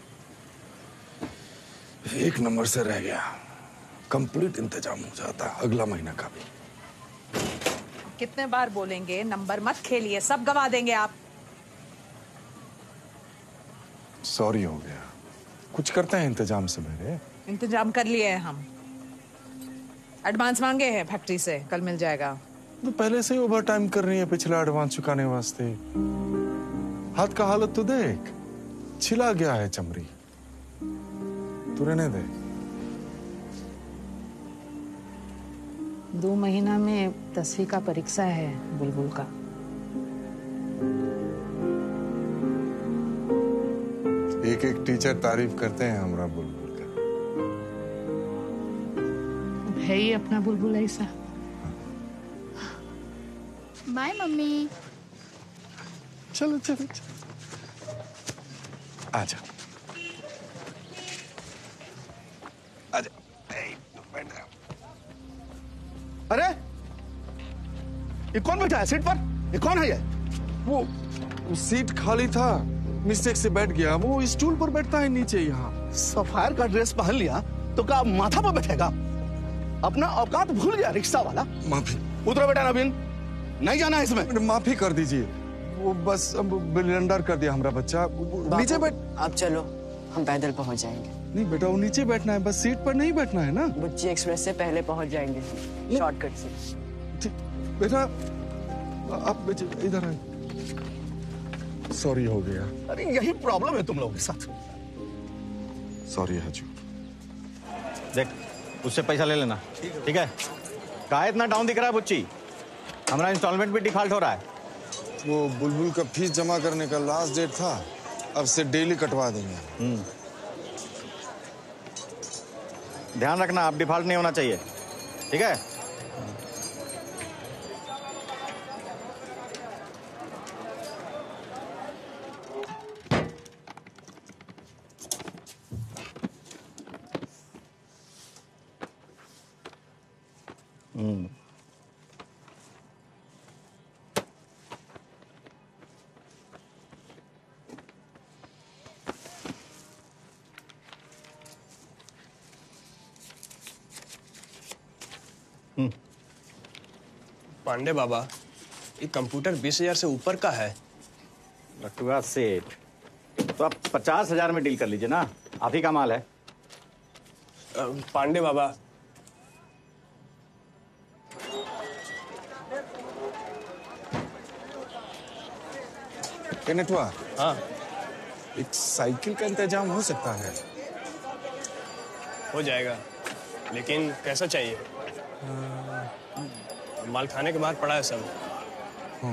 एक नंबर से रह गया। कंप्लीट इंतजाम हो जाता अगला महीना का भी। कितने बार बोलेंगे नंबर मत खेलिए, सब गवा देंगे आप। सॉरी हो गया, कुछ करते हैं इंतजाम से मेरे। इंतजाम कर लिए हैं हम। एडवांस मांगे हैं फैक्ट्री से, कल मिल जाएगा। तो पहले से ही ओवर टाइम कर रही है पिछला एडवांस चुकाने वास्ते। हाथ का हालत तो देख, छिला गया है चमड़ी। तू रहने दे। दो महीना में दसवीं का परीक्षा है बुलबुल का। एक एक टीचर तारीफ करते हैं हमारा बुलबुल का। है ही अपना बुलबुल ऐसा। Bye mummy. चलो चलो चलो आजा आजा। अरे ये कौन बैठा है सीट पर? ये कौन है ये? वो, वो सीट खाली था, मिस्टेक से बैठ गया। वो स्टूल पर बैठता है नीचे यहाँ। सफायर का ड्रेस पहन लिया तो क्या माथा पर बैठेगा? अपना औकात भूल गया रिक्शा वाला। माफी। उतरो बेटा नवीन, नहीं जाना है इसमें। माफी कर दीजिए, वो बस ब्लंडर कर दिया हमारा बच्चा। नीचे बैठ। आप चलो, हम पैदल पहुंच जाएंगे। नहीं बेटा, वो नीचे बैठना है, बस सीट पर नहीं बैठना है ना। बुच्ची एक्सप्रेस से पहले पहुंच जाएंगे, शॉर्टकट से। ठीक बेटा, आप इधर आए। सॉरी हो गया। अरे यही प्रॉब्लम है तुम लोगों के साथ। सॉरी हजूर। देख, उससे पैसा ले लेना, ठीक है? कहा इतना डाउन दिख रहा है बुच्ची? हमारा इंस्टॉलमेंट भी डिफॉल्ट हो रहा है। वो बुलबुल का फीस जमा करने का लास्ट डेट था, अब से डेली कटवा देंगे। ध्यान रखना, आप डिफॉल्ट नहीं होना चाहिए, ठीक है? हम्म पांडे बाबा, ये कंप्यूटर बीस हजार से ऊपर का है। लटुआ सेठ, तो आप पचास हजार में डील कर लीजिए ना, आप ही का माल है। पांडे बाबा, ए नटवा, हाँ एक साइकिल का इंतजाम हो सकता है? हो जाएगा, लेकिन कैसा चाहिए? माल खाने के बाद पड़ा है सब। हाँ।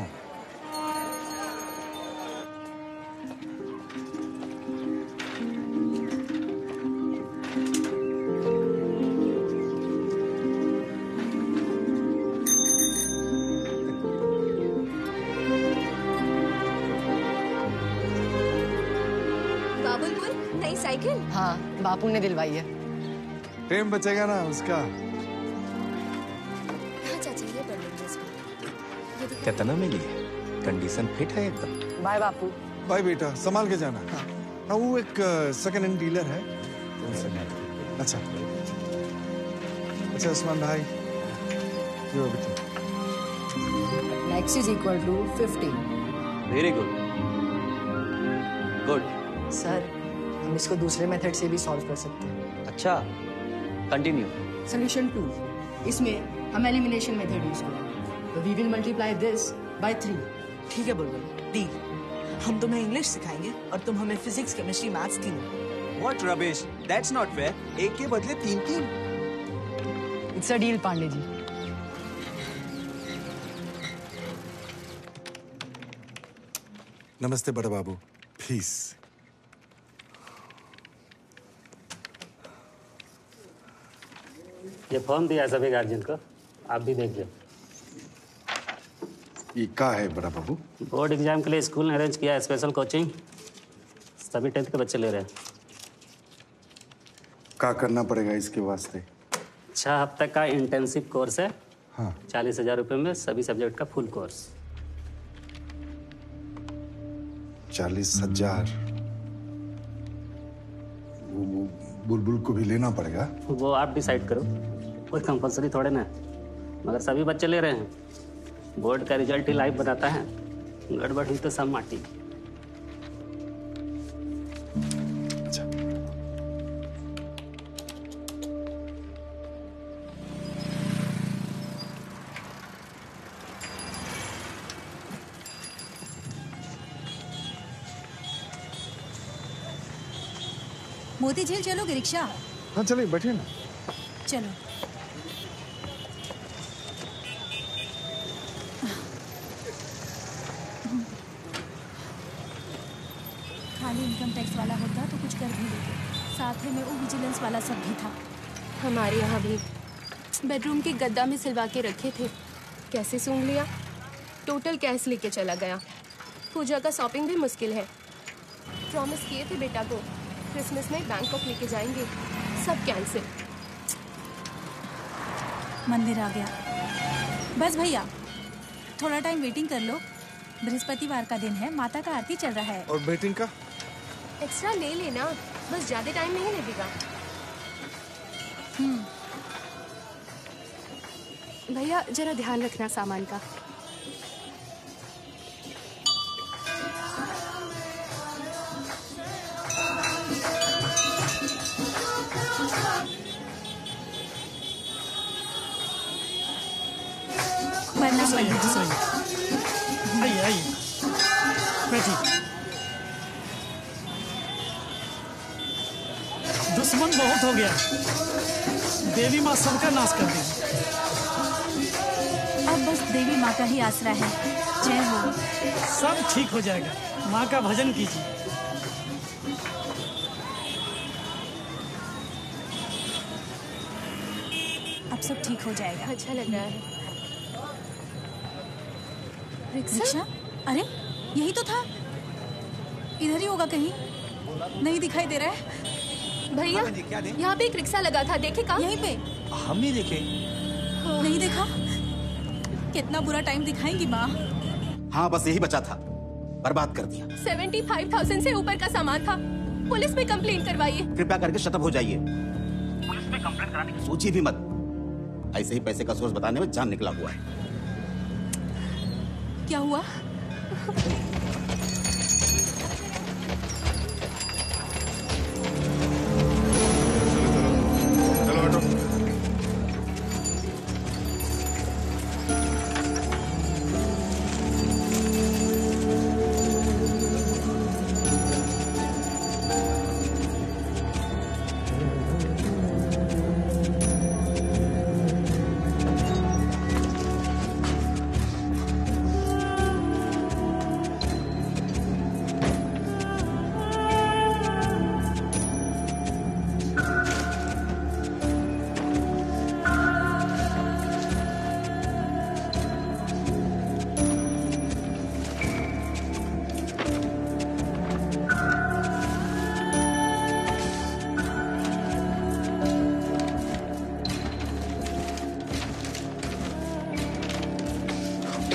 नई साइकिल? हाँ, बापू ने दिलवाई है। टाइम बचेगा ना उसका। हाँ चाचा, ये कर लेंगे इसमें। कितना मिली है? कंडीशन फिट है एकदम। बाय बापू। बाय बेटा, संभाल के जाना। हाँ, हाँ वो एक सेकंड हैंड डीलर है। अच्छा अच्छा उस्मान भाई, you everything. X is equal to fifty. Very good. Good. Sir, हम इसको दूसरे मेथड से भी सॉल्व कर सकते हैं। अच्छा, कंटिन्यू। सोल्यूशन टू, इसमें हम एलिमिनेशन मेथड यूज करेंगे। तो we will multiply this by three. ठीक है बुलबुल, डी। हम तुम्हें इंग्लिश सिखाएंगे और तुम हमें फिजिक्स, केमिस्ट्री, मैथ्स तीनों। What rubbish? That's not fair. एक के बदले तीन तीन। It's a deal, Pandey ji. नमस्ते बड़ा बाबू, फीस। ये फॉर्म दिया है सभी गार्जियन को, आप भी देख लो। ये क्या है बड़ा बाबू? बोर्ड एग्जाम के लिए स्कूल ने अरेंज किया है स्पेशल कोचिंग, सभी टेंथ के बच्चे ले रहे हैं। क्या करना पड़ेगा इसके वास्ते? छह हफ्ते का इंटेंसिव कोर्स है। हाँ। चालीस हजार रुपये में सभी सब्जेक्ट का फुल कोर्स। चालीस हजार बुलबुल को भी लेना पड़ेगा? वो आप डिसाइड करो, कोई कंपलसरी थोड़े ना, मगर सभी बच्चे ले रहे हैं। बोर्ड का रिजल्ट ही लाइव बनाता है, गड़बड़ हुई तो सब माटी। मोती झील चलोगे रिक्शा? हाँ चलिए, बैठिए ना। चलो। खाली इनकम टैक्स वाला होता तो कुछ कर भी लेते, साथ में वो विजिलेंस वाला सब भी था। हमारे यहाँ भी बेडरूम के गद्दा में सिलवा के रखे थे, कैसे सूंघ लिया। टोटल कैश लेके चला गया। पूजा का शॉपिंग भी मुश्किल है। प्रॉमिस किए थे बेटा को क्रिसमस में बैंकॉक लेके जाएंगे, सब कैंसिल। मंदिर आ गया। बस भैया, थोड़ा टाइम वेटिंग कर लो, बृहस्पतिवार का दिन है, माता का आरती चल रहा है। और वेटिंग का एक्स्ट्रा ले लेना, बस ज्यादा टाइम नहीं लगेगा। हम्म। भैया जरा ध्यान रखना सामान का। सही है, सही है। आइए आइए, बैठिए। दुश्मन बहुत हो गया, देवी माँ सबका नाश कर दी। अब बस देवी माँ का ही आसरा है। जय हो। सब ठीक हो जाएगा, माँ का भजन कीजिए। अब सब ठीक हो जाएगा। अच्छा लग रहा है। रिक्शा? अरे यही तो था, इधर ही होगा कहीं। नहीं दिखाई दे रहा है। भैया यहाँ पे एक रिक्शा लगा था, देखे कहाँ? यहीं पे। हम नहीं देखे। नहीं देखा? कितना बुरा टाइम दिखाएंगी माँ। हाँ बस यही बचा था, बर्बाद कर दिया। सेवेंटी फाइव थाउजेंड से ऊपर का सामान था। पुलिस में कंप्लेंट करवाइए। कृपया करके शट अप हो जाइए। पुलिस में कंप्लेंट कराने की सोची भी मत। ऐसे ही पैसे का सोर्स बताने में जान निकला हुआ है। क्या हुआ? चलो हटो।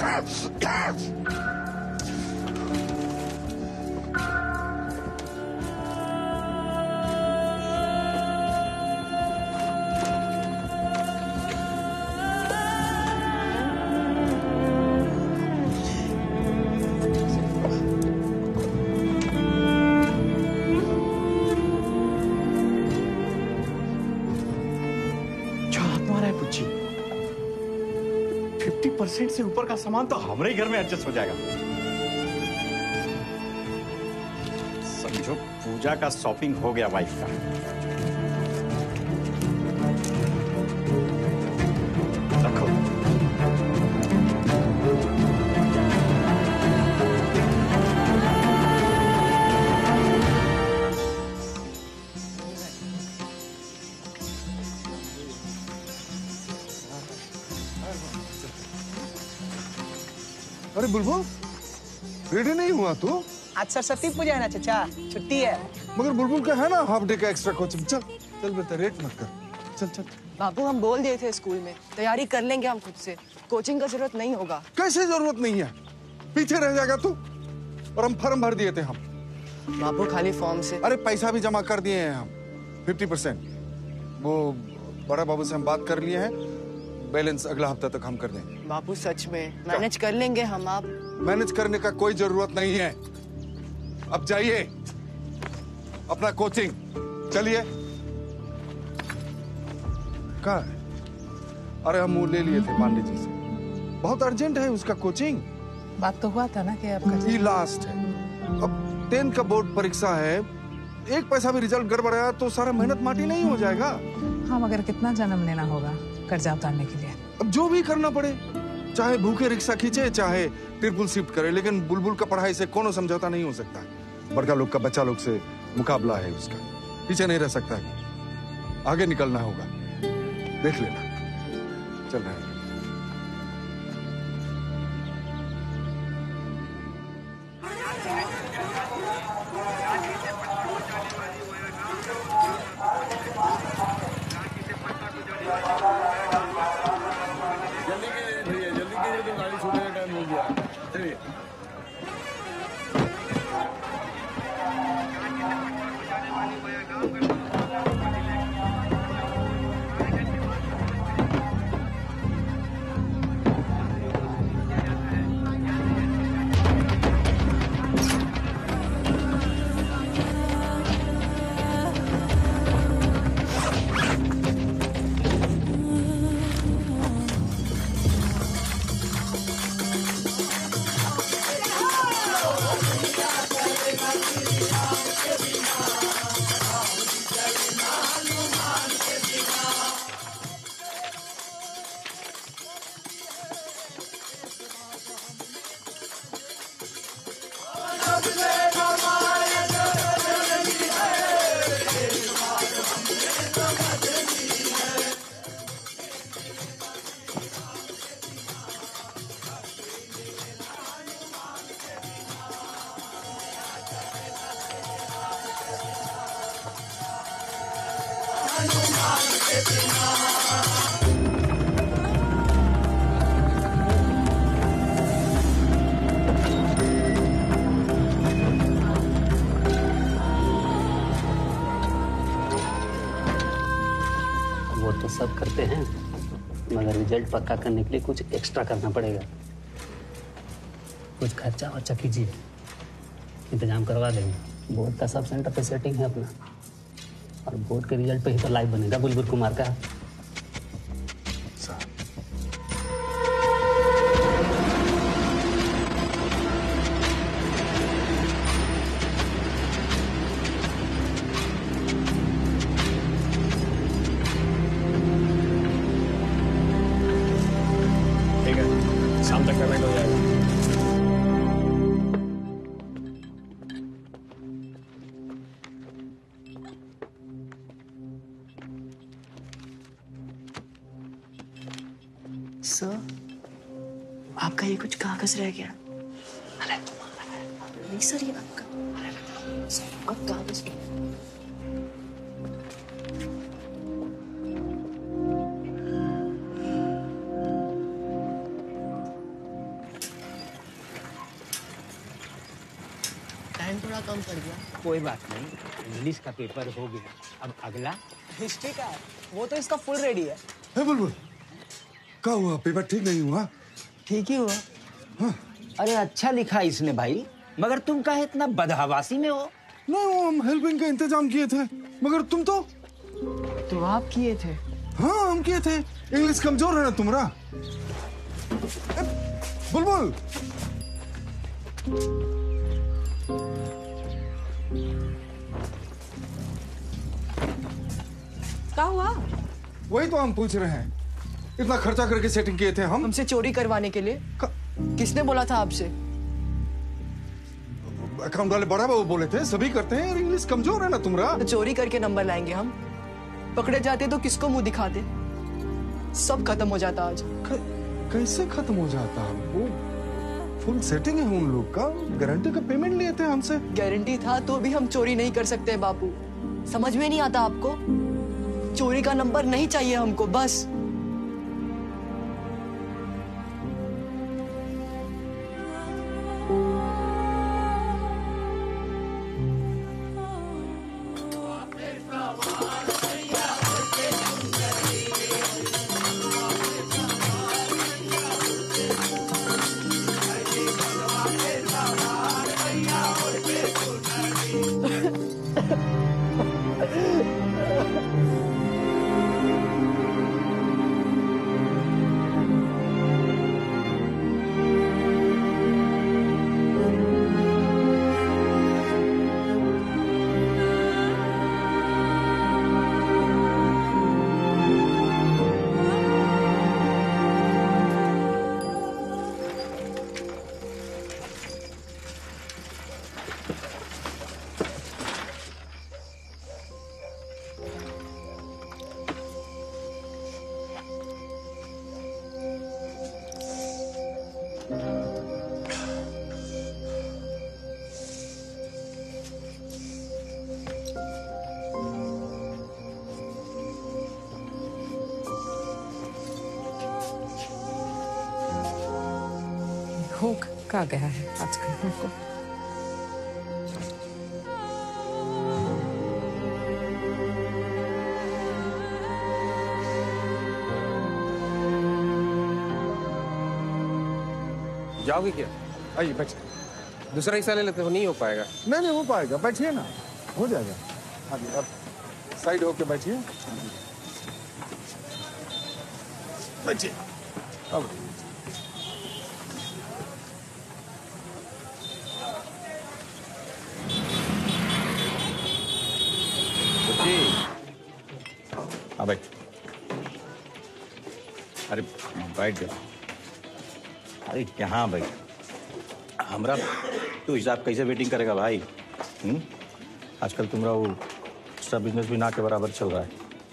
फिफ्टी परसेंट से ऊपर का सामान तो हमारे ही घर में एडजस्ट हो जाएगा। समझो पूजा का शॉपिंग हो गया वाइफ का। रखो। अरे बुलबुल, रेडी नहीं हुआ तू? आज सरस्वती पूजा है ना चाचा, छुट्टी है। मगर बुलबुल का है ना हाफ डे का एक्स्ट्रा कोचिंग। चल चल बेटा, रेट मत कर। चल चल। बाबू हम बोल दिए थे स्कूल में, तैयारी कर लेंगे हम खुद से, कोचिंग का जरूरत नहीं होगा। कैसे जरूरत नहीं है? पीछे रह जाएगा तू। और हम फॉर्म भर दिए थे हम। बाबू खाली फॉर्म से। अरे पैसा भी जमा कर दिए हैं हम, फिफ्टी परसेंट। वो बड़ा बाबू से हम बात कर लिए हैं, बैलेंस अगला हफ्ता तक हम कर देंगे। बाबू सच में मैनेज कर लेंगे हम। आप मैनेज करने का कोई जरूरत नहीं है। अब जाइए अपना कोचिंग। चलिए। कहाँ है? अरे हम वो ले लिए थे पांडे जी से, बहुत अर्जेंट है उसका कोचिंग। बात तो हुआ था ना कि आपका ये लास्ट है। अब टेंथ का बोर्ड परीक्षा है, एक पैसा भी रिजल्ट गड़बड़ाया तो सारा मेहनत माटी नहीं हो जाएगा। हाँ, मगर कितना जन्म लेना होगा कर्जा उतारने के लिए? अब जो भी करना पड़े, चाहे भूखे रिक्शा खींचे, चाहे ट्रिपल शिफ्ट करे, लेकिन बुलबुल का पढ़ाई से कोनो समझौता नहीं हो सकता है। बड़का लोग का बच्चा लोग से मुकाबला है उसका, पीछे नहीं रह सकता है, आगे निकलना होगा। देख लेना। चल रहा है। वो तो सब करते हैं, मगर रिजल्ट पक्का करने के लिए कुछ एक्स्ट्रा करना पड़ेगा। कुछ खर्चा वर्चा कीजिए, इंतजाम करवा देंगे। बोर्ड का सब सेंटर पे सेटिंग है अपना, और बोर्ड के रिजल्ट पे ही तो लाइव बनेगा बुलबुल कुमार का। ठीक है, शाम तक पेमेंट हो जाएगा। सर, आपका ये कुछ कागज रह गया। अरे नहीं सर, ये आपका आपका कागज। थोड़ा कम पड़ गया। कोई बात नहीं, इंग्लिश का पेपर हो गया, अब अगला हिस्ट्री का है, वो तो इसका फुल रेडी है। है बुलबुल, क्या हुआ? पेपर ठीक नहीं हुआ? ठीक ही हुआ। हाँ। अरे अच्छा लिखा इसने भाई, मगर तुम काहे इतना बदहवासी में हो? नहीं, वो हम हेल्पिंग का इंतजाम किए थे, मगर तुम तो तो आप किए थे? हाँ हम किए थे। इंग्लिश कमजोर है ना तुम्हारा। बुलबुल क्या हुआ? वही तो हम पूछ रहे हैं, इतना खर्चा करके सेटिंग किए थे हम। हमसे चोरी करवाने के लिए? किसने बोला था आपसे? अकाउंट वाले बड़ा बाबू बोले थे, सभी करते हैं। इंग्लिश कमजोर है ना तुम्हारा। तो चोरी करके नंबर लाएंगे हम? पकड़े जाते तो किसको मुंह दिखाते? सब खत्म हो जाता आज। कैसे खत्म हो जाता? वो फुल सेटिंग है उन लोग का, गारंटी का पेमेंट लिए थे हमसे। गारंटी था तो भी हम चोरी नहीं कर सकते बापू, समझ में नहीं आता आपको? चोरी का नंबर नहीं चाहिए हमको, बस। हो कहाँ गया है आजकल हमको? जाओगे क्या? आइए बैठ। दूसरा हिस्सा ले लेते हो, नहीं हो पाएगा। नहीं नहीं हो पाएगा, बैठिए ना, हो जाएगा। आगे अब साइड होके बैठिए, बैठिए। अब हाँ बैठ। अरे बैठ जा। अरे यहाँ बैठ। हमरा तू हिसाब कैसे वेटिंग करेगा भाई? हम्म? आजकल तुम्हारा वो एक्स्ट्रा बिजनेस भी ना के बराबर चल रहा है।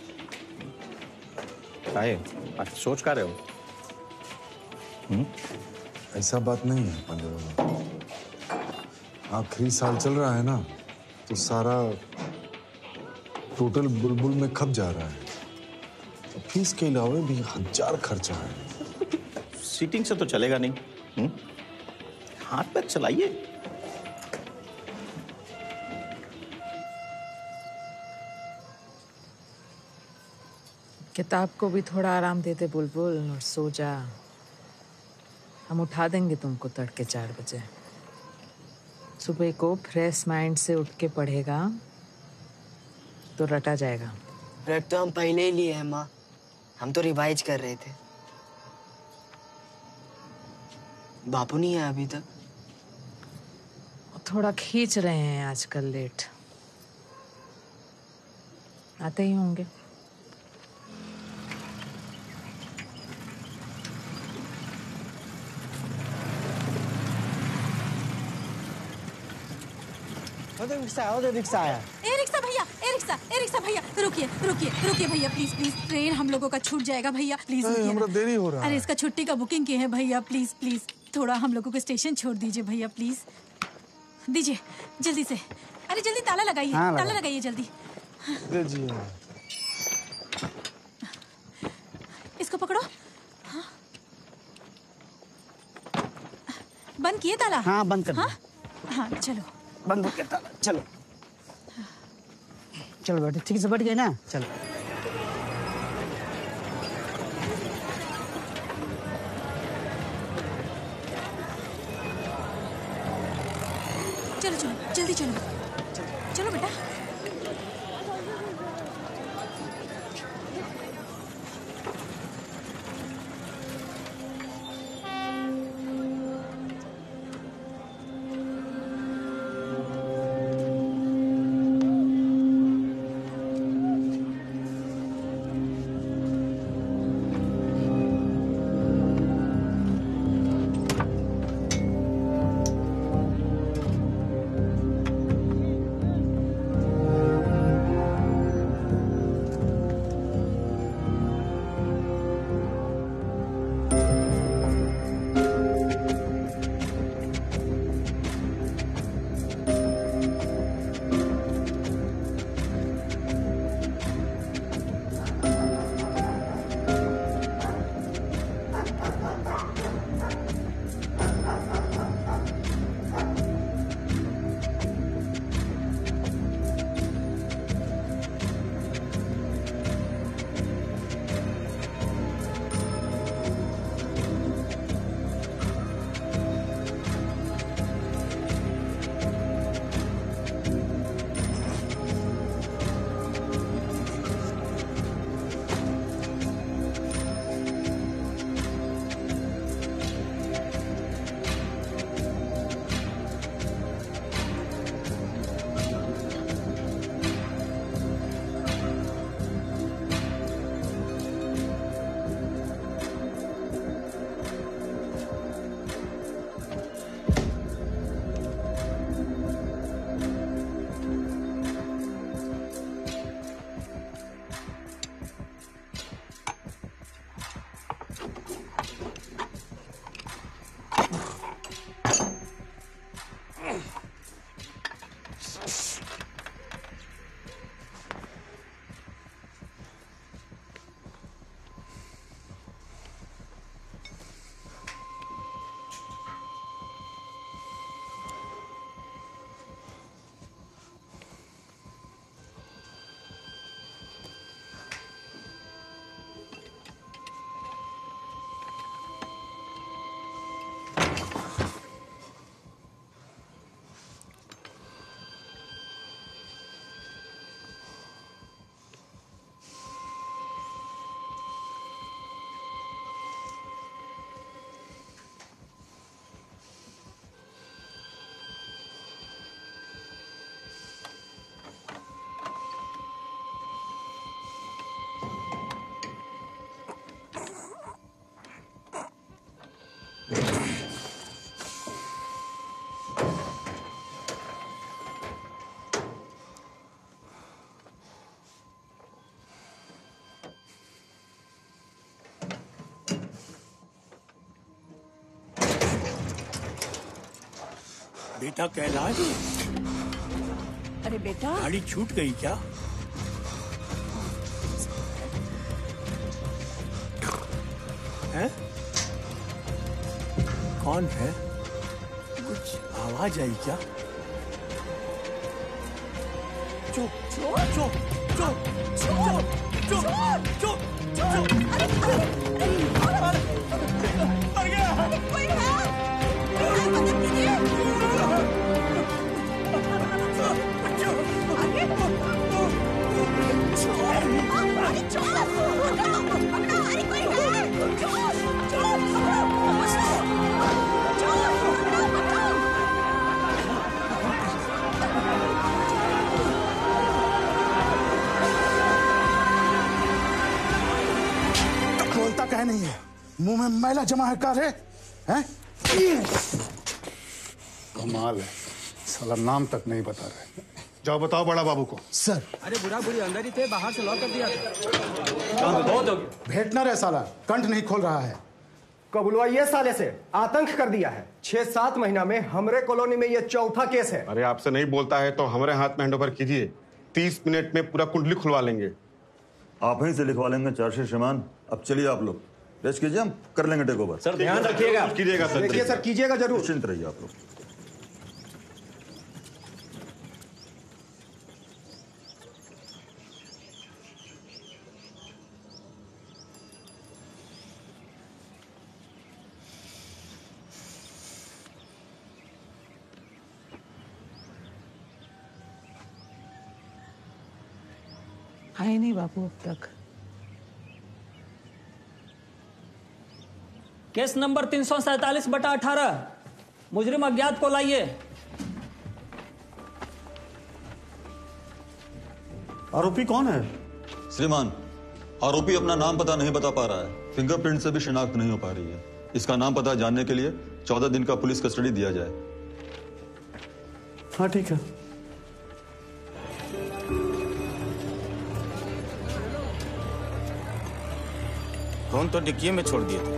काहे? आज सोच का रहे हो? हम्म? ऐसा बात नहीं है पंद्रह, आखिरी साल चल रहा है ना, तो सारा टोटल बुलबुल में खप जा रहा है। तो फीस के अलावा भी हजार खर्चा है। सीटिंग से तो चलेगा नहीं। हुँ? हाथ पैर चलाइए। किताब को भी थोड़ा आराम दे दे बुलबुल, और सो जा। हम उठा देंगे तुमको तड़के चार बजे। सुबह को फ्रेश माइंड से उठ के पढ़ेगा तो रटा जाएगा। रट तो हम पहले ही लिए हैं माँ, हम तो रिवाइज कर रहे थे। बापू नहीं है अभी तक? थोड़ा खींच रहे हैं आजकल, लेट आते ही होंगे। उधर रिक्शा आया, उधर रिक्शा आया। ए रिक्शा भैया, ए रिक्शा, ए रिक्शा भैया, रुकिए, रुकिए, रुकिए भैया, प्लीज प्लीज। ट्रेन हम लोगों का छूट जाएगा भैया, प्लीज रुकिए। हमरा देरी हो रहा है। अरे इसका छुट्टी का बुकिंग की है भैया, प्लीज प्लीज थोड़ा हम लोगों को स्टेशन छोड़ दीजिए भैया, प्लीज दीजिए जल्दी से। अरे जल्दी ताला लगाइए, हाँ, लगा। ताला लगाइए जल्दी। दीजिए। इसको पकड़ो। हाँ। बंद किए ताला? हाँ बंद कर। हाँ हाँ चलो। बंदूक के ताला। चलो चलो बेटे, ठीक से बैठ गए ना? चलो चलो चलो जल्दी चलो चलो बेटा। बेटा कैलाश, अरे बेटा, गाड़ी छूट गई क्या? है? कौन है? कुछ आवाज आई क्या? चुप चुप चुप चुप चुप चुप चुप चुप मर गया। कोई है? मदद कीजिए। बोलता कह नहीं है, मुंह में मैला जमा है का रे? हैं? कमाल है, साला नाम तक नहीं बता रहे। जाओ बताओ बड़ा बाबू को। सर, अरे बुरा बुरी अंदर ही थे, बाहर से लॉक कर दिया बहुत हो गया। भेंट न रहे साला, कंठ नहीं खोल रहा है। कबुलवाइए साले से, आतंक कर दिया है। छह सात महीना में हमरे कॉलोनी में ये चौथा केस है। अरे आपसे नहीं बोलता है तो हमारे हाथ में हैंडओवर कीजिए, तीस मिनट में पूरा कुंडली खुलवा लेंगे। आप ही से लिखवा लेंगे चार्जशीट श्रीमान। अब चलिए आप लोग रेस्ट कीजिए, हम कर लेंगे टेक ओवर। सर ध्यान रखिएगा, कीजिएगा सर। देखिए सर, कीजिएगा जरूर। निश्चिंत रहिए आप लोग। आए नहीं बापू अब तक। केस नंबर तीन सौ सैतालीस बटा अठारह, मुजरिम अज्ञात को लाइए। आरोपी कौन है? श्रीमान, आरोपी अपना नाम पता नहीं बता पा रहा है, फिंगरप्रिंट से भी शिनाख्त नहीं हो पा रही है। इसका नाम पता जानने के लिए चौदह दिन का पुलिस कस्टडी दिया जाए। हाँ ठीक है। फोन तो डिक्की में छोड़ दिए थे।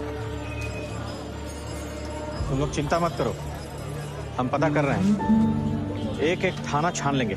तुम लोग चिंता मत करो, हम पता कर रहे हैं, एक एक थाना छान लेंगे।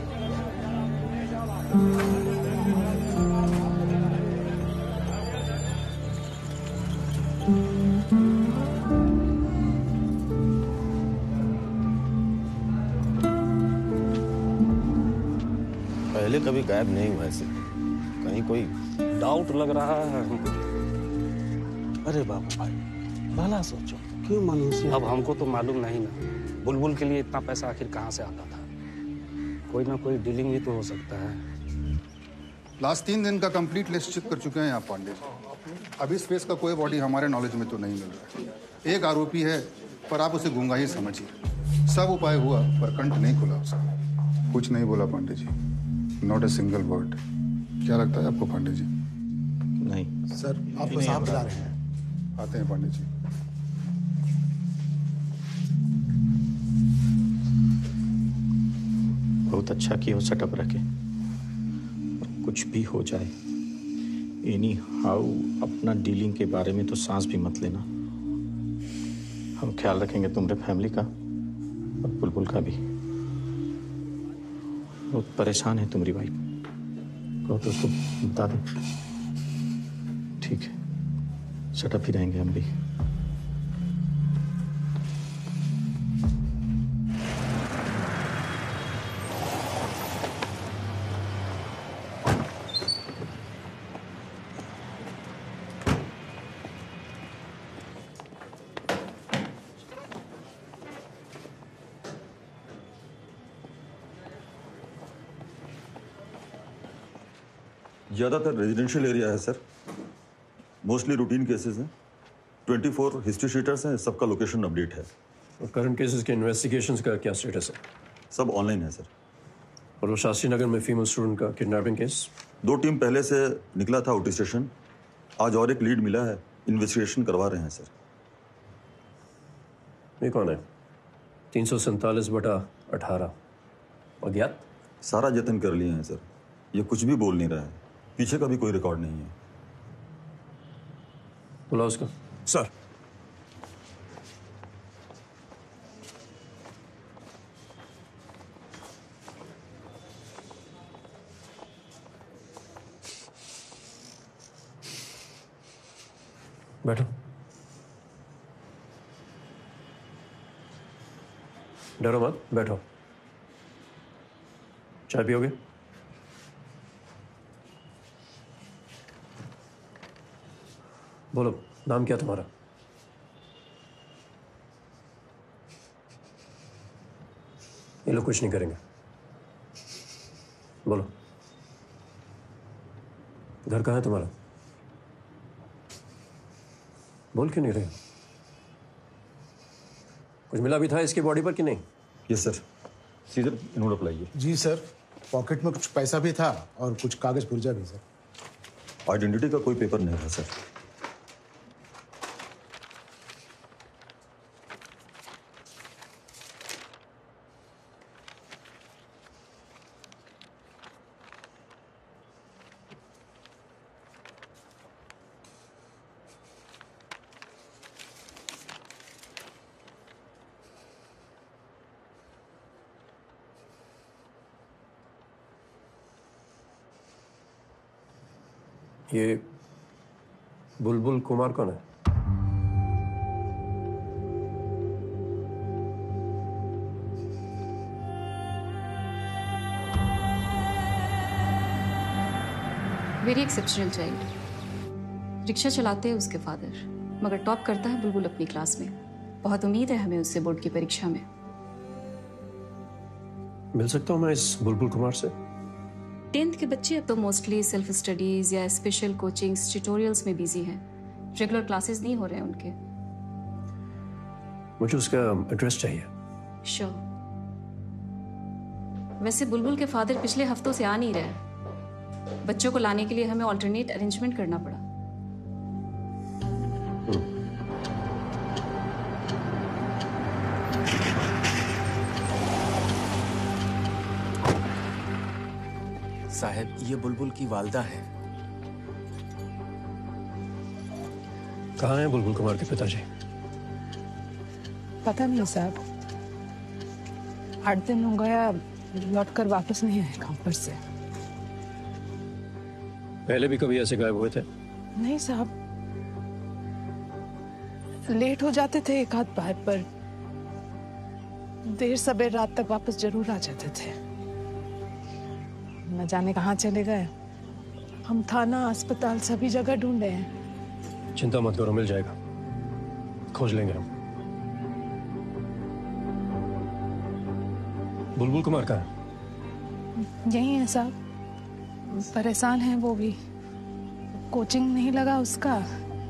पहले कभी गायब नहीं हुआ ऐसे, कहीं कोई डाउट लग रहा है हमको। अरे बाबू भाई, भला सोचो, क्यों मायूसी? अब हमको तो मालूम नहीं ना, बुलबुल के लिए इतना पैसा आखिर कहाँ से आता था। कोई ना कोई डीलिंग भी तो हो सकता है। लास्ट तीन दिन का कंप्लीट लिस्ट चेक कर चुके हैं आप पांडे जी। अभी इस केस का कोई बॉडी हमारे नॉलेज में तो नहीं मिल रहा है। एक आरोपी है, पर आप उसे गूंगा ही समझिए। सब उपाय हुआ पर कंठ नहीं खुला उसका। कुछ नहीं बोला Pandey ji, not a single word. क्या लगता है आपको पांडे जी? नहीं सर, आपको साहब बुला रहे हैं। आते हैं पांडे जी। बहुत अच्छा किया हो सेटअप रखे, कुछ भी हो जाए एनी हाउ अपना डीलिंग के बारे में तो सांस भी मत लेना। हम ख्याल रखेंगे तुम्हारे फैमिली का और बुलबुल का भी। बहुत परेशान है तुम्हारी वाइफ, कहो तो उसको बता दो। ठीक है, सेटअप ही रहेंगे हम भी। ज़्यादातर रेजिडेंशियल एरिया है सर, मोस्टली रूटीन केसेस हैं। चौबीस हिस्ट्री शीटर्स हैं, सबका लोकेशन अपडेट है। और करंट केसेस के इन्वेस्टिगेशंस का क्या स्टेटस है? सब ऑनलाइन है सर। और वो शास्त्री नगर में फीमेल स्टूडेंट का किडनैपिंग केस? दो टीम पहले से निकला था आउट स्टेशन, आज और एक लीड मिला है, इन्वेस्टिगेशन करवा रहे हैं सर। ये कौन है? तीन सौ सैंतालीस बटा अठारह, अज्ञात? सारा जतन कर लिए हैं सर, ये कुछ भी बोल नहीं रहा है, पीछे का भी कोई रिकॉर्ड नहीं है। बुलाओ उसको। सर। बैठो। डरो मत, बैठो। चाय पियोगे? बोलो, नाम क्या तुम्हारा? ये लोग कुछ नहीं करेंगे। बोलो, घर कहाँ है तुम्हारा? बोल क्यों नहीं रहे? कुछ मिला भी था इसकी बॉडी पर कि नहीं? Yes sir. सीजर इन्होंने लाइए। जी सर, पॉकेट में कुछ पैसा भी था और कुछ कागज पुर्जा भी सर। आइडेंटिटी का कोई पेपर नहीं था सर। ये बुलबुल कुमार कौन है? Very exceptional child. रिक्शा चलाते हैं उसके फादर, मगर टॉप करता है बुलबुल अपनी क्लास में। बहुत उम्मीद है हमें उससे बोर्ड की परीक्षा में। मिल सकता हूं मैं इस बुलबुल कुमार से? टेंथ के बच्चे अब तो मोस्टली सेल्फ स्टडीज या स्पेशल कोचिंग्स ट्यूटोरियल्स में बिजी हैं। रेगुलर क्लासेस नहीं हो रहे हैं उनके। मुझे उसका एड्रेस चाहिए। श्योर। वैसे बुलबुल के फादर पिछले हफ्तों से आ नहीं रहे। बच्चों को लाने के लिए हमें ऑल्टरनेट अरेंजमेंट करना पड़ा। साहब, ये बुलबुल की वालदा है। कहाँ हैं बुलबुल कुमार के पिताजी? पता नहीं साहब, आठ दिन हो गया लौट कर वापस नहीं आए काम पर से। पहले भी कभी ऐसे गायब हुए थे? नहीं साहब, लेट हो जाते थे एक आध बार, पर देर सबेर रात तक वापस जरूर आ जाते थे। न जाने कहाँ चले गए। हम थाना अस्पताल सभी जगह ढूंढे हैं। चिंता मत करो, मिल जाएगा, खोज लेंगे हम। बुलबुल कुमार कहाँ है? यही है साहब, परेशान है वो भी। कोचिंग नहीं लगा उसका,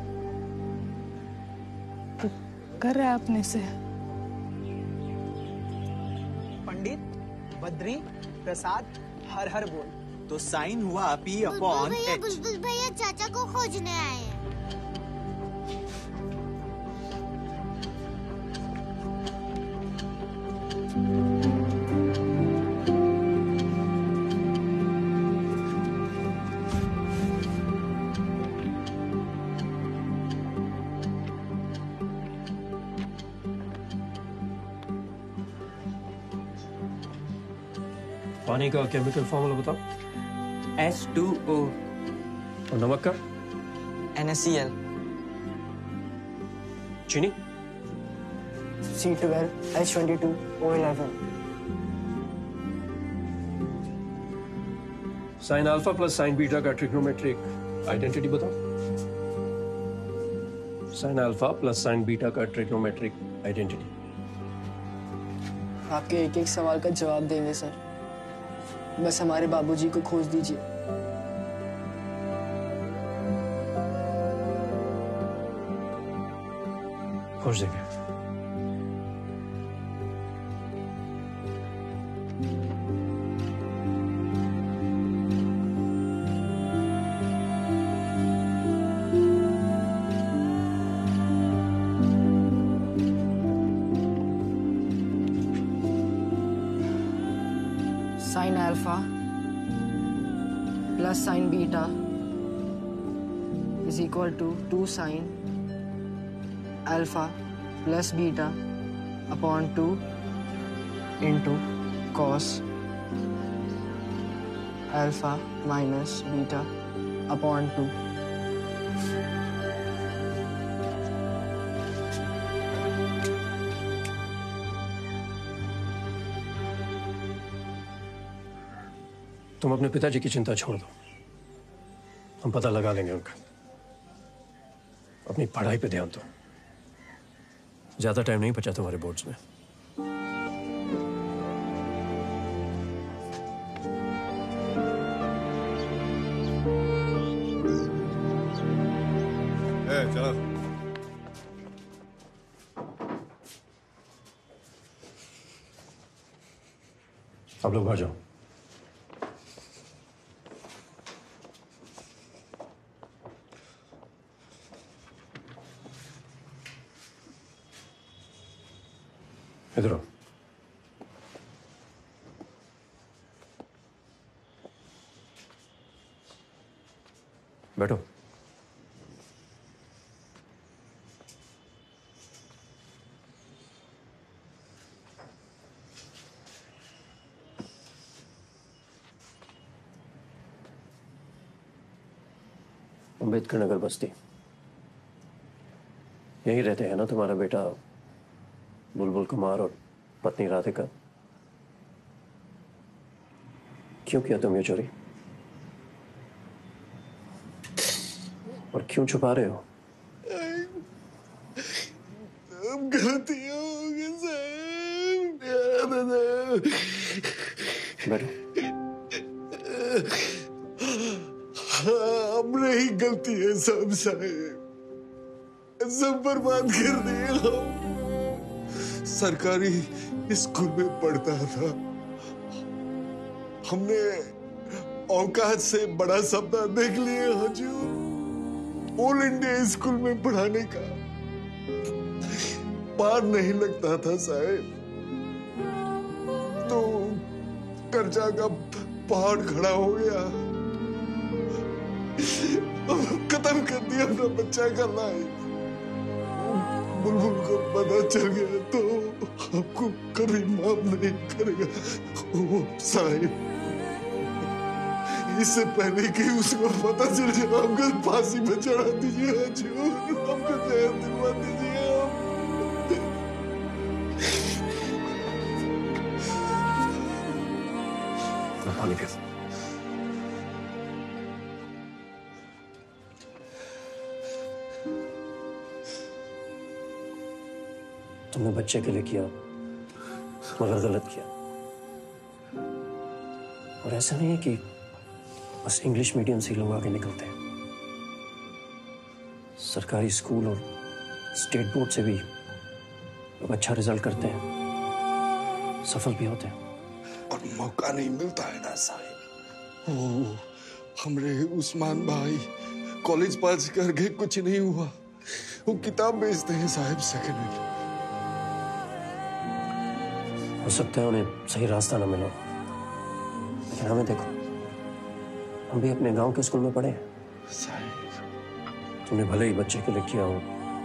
तो कर रहा है अपने से। पंडित, बद्री, प्रसाद, हर हर बोल। तो साइन हुआ पी अपॉन एच। बुलबुल भैया चाचा को खोजने आए हैं। पानी का केमिकल फॉर्मूला बताओ। H two O. और नमक का? N S C L. चीनी? C twelve H twenty two O eleven. Sine alpha plus sine beta का ट्रिग्नोमेट्रिक आइडेंटिटी बताओ। Sine alpha plus sine beta का ट्रिग्नोमेट्रिक आइडेंटिटी। आपके एक एक सवाल का जवाब देंगे सर, बस हमारे बाबूजी को खोज दीजिए। खोज देंगे। Sine alpha plus sine beta is equal to two sine alpha plus beta upon two into cos alpha minus beta upon two. तुम अपने पिताजी की चिंता छोड़ दो, हम पता लगा लेंगे उनका। अपनी पढ़ाई पे ध्यान दो, ज्यादा टाइम नहीं बचा तुम्हारे बोर्ड्स में। ए, चलो। आप लोग बाहर जाओ। इधर आओ। बैठो। अम्बेडकर नगर बस्ती, यही रहते हैं ना तुम्हारा बेटा बुलबुल कुमार और पत्नी राधिका? क्यों किया तुम ये चोरी और क्यों छुपा रहे हो? अब गलती हो गई साहब। बैठो। गलती है सब साहब, सब बर्बाद कर दिए हम। सरकारी स्कूल में पढ़ता था, हमने औकात से बड़ा सपना देख लिया हजूर। ऑल इंडिया स्कूल में पढ़ाने का पार नहीं लगता था साहब, तो कर्जा का पहाड़ खड़ा हो गया। खत्म कर दिया अपना बच्चा का लाइफ। बुलबुल को पता चल गया तो आपको कभी माफ नहीं करेगा वो साहिब। इससे पहले कि उसको पता चल जाए हमको फांसी में चढ़ा दीजिए हजूर, हमको जहर दिलवा दीजिए। पानी पियो। तुमने बच्चे के लिए किया मगर गलत किया। और ऐसा नहीं है कि बस इंग्लिश मीडियम से लोग आगे निकलते हैं, सरकारी स्कूल और स्टेट बोर्ड से भी लोग अच्छा रिजल्ट करते हैं, सफल भी होते हैं। और मौका नहीं मिलता है ना साहिब। ओ, हमरे उस्मान भाई कॉलेज पास करके कुछ नहीं हुआ, वो किताब बेचते हैं साहिब सेकंड हैंड। हो सकता है उन्हें सही रास्ता ना मिला, लेकिन हमें देखो, हम भी अपने गांव के स्कूल में पढ़े हैं साहिब। तुमने भले ही बच्चे के लिए किया हो,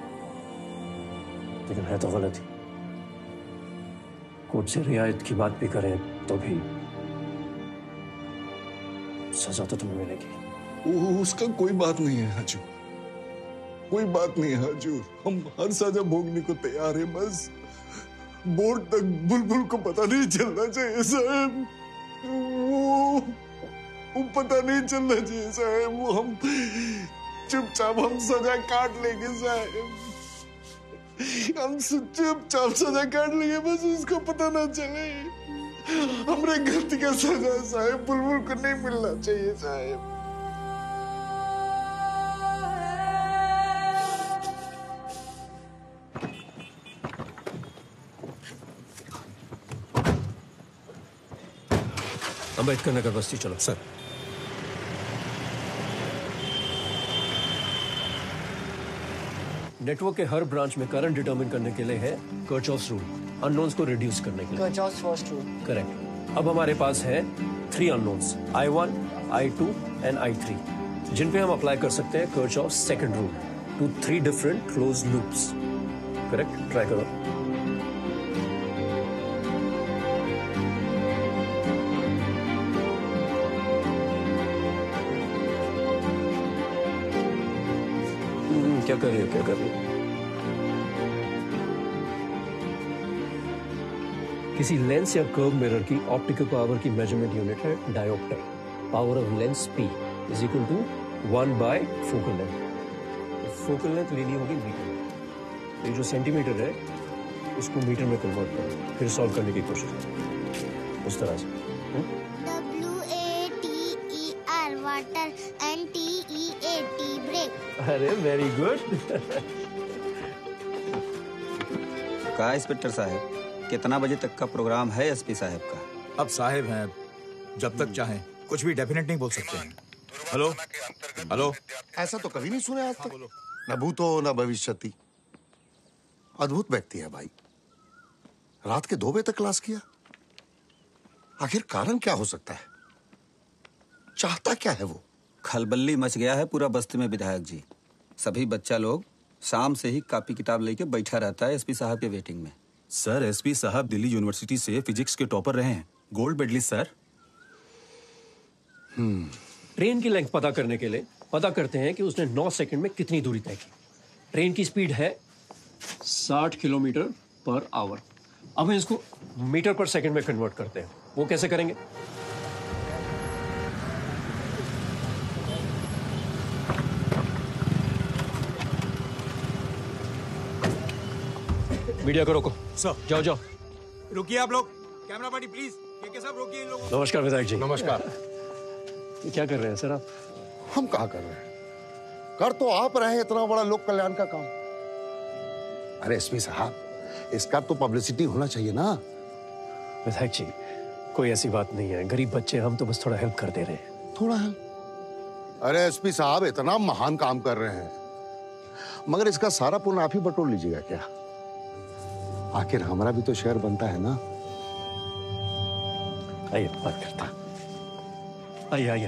लेकिन है तो गलत ही। कोर्ट से रियायत की बात भी करें तो भी सजा तो तुम्हें मिलेगी। वो उसका कोई बात नहीं है हजूर, कोई बात नहीं है हजूर। हम हर सजा भोगने को तैयार है, बस बोर्ड तक बुलबुल को पता नहीं चलना चाहिए साहब। वो, वो पता नहीं चलना चाहिए साहब। वो हम चुपचाप हम सजा काट लेंगे साहब, हम चुपचाप सजा काट लेंगे, बस उसको पता ना चले। हमरे गलती का सजा साहब बुलबुल को नहीं मिलना चाहिए साहब। अम्बेडकर नगर बस्ती चलो। सर नेटवर्क के हर ब्रांच में करंट डिटरमिन करने के लिए है कर्चॉफ्स रूल, अननोन्स को रिड्यूस करने के लिए। Kirchhoff's first rule. करेक्ट। अब हमारे पास है three unknowns, I one, I two and I three, जिन पे हम अप्लाई कर सकते हैं Kirchhoff's second rule to three different close loops. Correct, try करो। क्या कर रही हो, क्या कर रही हो? किसी लेंस या कर्व मिरर की ऑप्टिकल पावर की मेजरमेंट यूनिट है dioptre. Power of lens P is equal to one by focal length. Focal length लेनी होगी मीटर में, ये जो सेंटीमीटर है उसको मीटर में कन्वर्ट करो, फिर सॉल्व करने की कोशिश करो उस तरह से। W A T E R water and T E A T break. अरे वेरी गुड। कहा इंस्पेक्टर साहब, कितना बजे तक का प्रोग्राम है एसपी साहब का? अब साहब हैं, जब तक चाहें कुछ भी डेफिनेट नहीं बोल सकते हैं। हेलो हेलो, ऐसा तो कभी नहीं सुना आज तक। न भूतो न भविष्यति। अद्भुत व्यक्ति है भाई। रात के दो बजे तक क्लास किया, आखिर कारण क्या हो सकता है? चाहता क्या है वो? खलबल्ली मच गया है पूरा बस्ती में विधायक जी। सभी बच्चा लोग शाम से ही कॉपी किताब लेके बैठा रहता है एसपी साहब के वेटिंग में। सर, एसपी साहब दिल्ली यूनिवर्सिटी से फिजिक्स के टॉपर रहे हैं, gold medallist sir. Hmm train की लेंथ पता करने के लिए पता करते हैं कि उसने नौ सेकंड में कितनी दूरी तय की। ट्रेन की स्पीड है साठ किलोमीटर पर आवर। अब हम इसको मीटर पर सेकंड में कन्वर्ट करते हैं। वो कैसे करेंगे? मीडिया को रोको। सर जाओ जाओ। रुकिए आप लोग, कैमरा पार्टी प्लीज, के के साहब रोकिए इन लोगों को। नमस्कार विधायक जी। नमस्कार। ये क्या कर रहे हैं सर आप? हम कहाँ कर रहे हैं? कर तो आप रहे इतना बड़ा लोक कल्याण का काम। अरे एसपी साहब, इसका तो पब्लिसिटी होना चाहिए ना। विधायक जी, कोई ऐसी बात नहीं है, गरीब बच्चे हम तो बस थोड़ा हेल्प कर दे रहे हैं। थोड़ा हेल्प? अरे एसपी साहब, इतना महान काम कर रहे हैं, मगर इसका सारा पुण्य आप ही बटोर लीजिएगा क्या? आखिर हमारा भी तो शेयर बनता है ना। आइए बात करता। आइए आइए।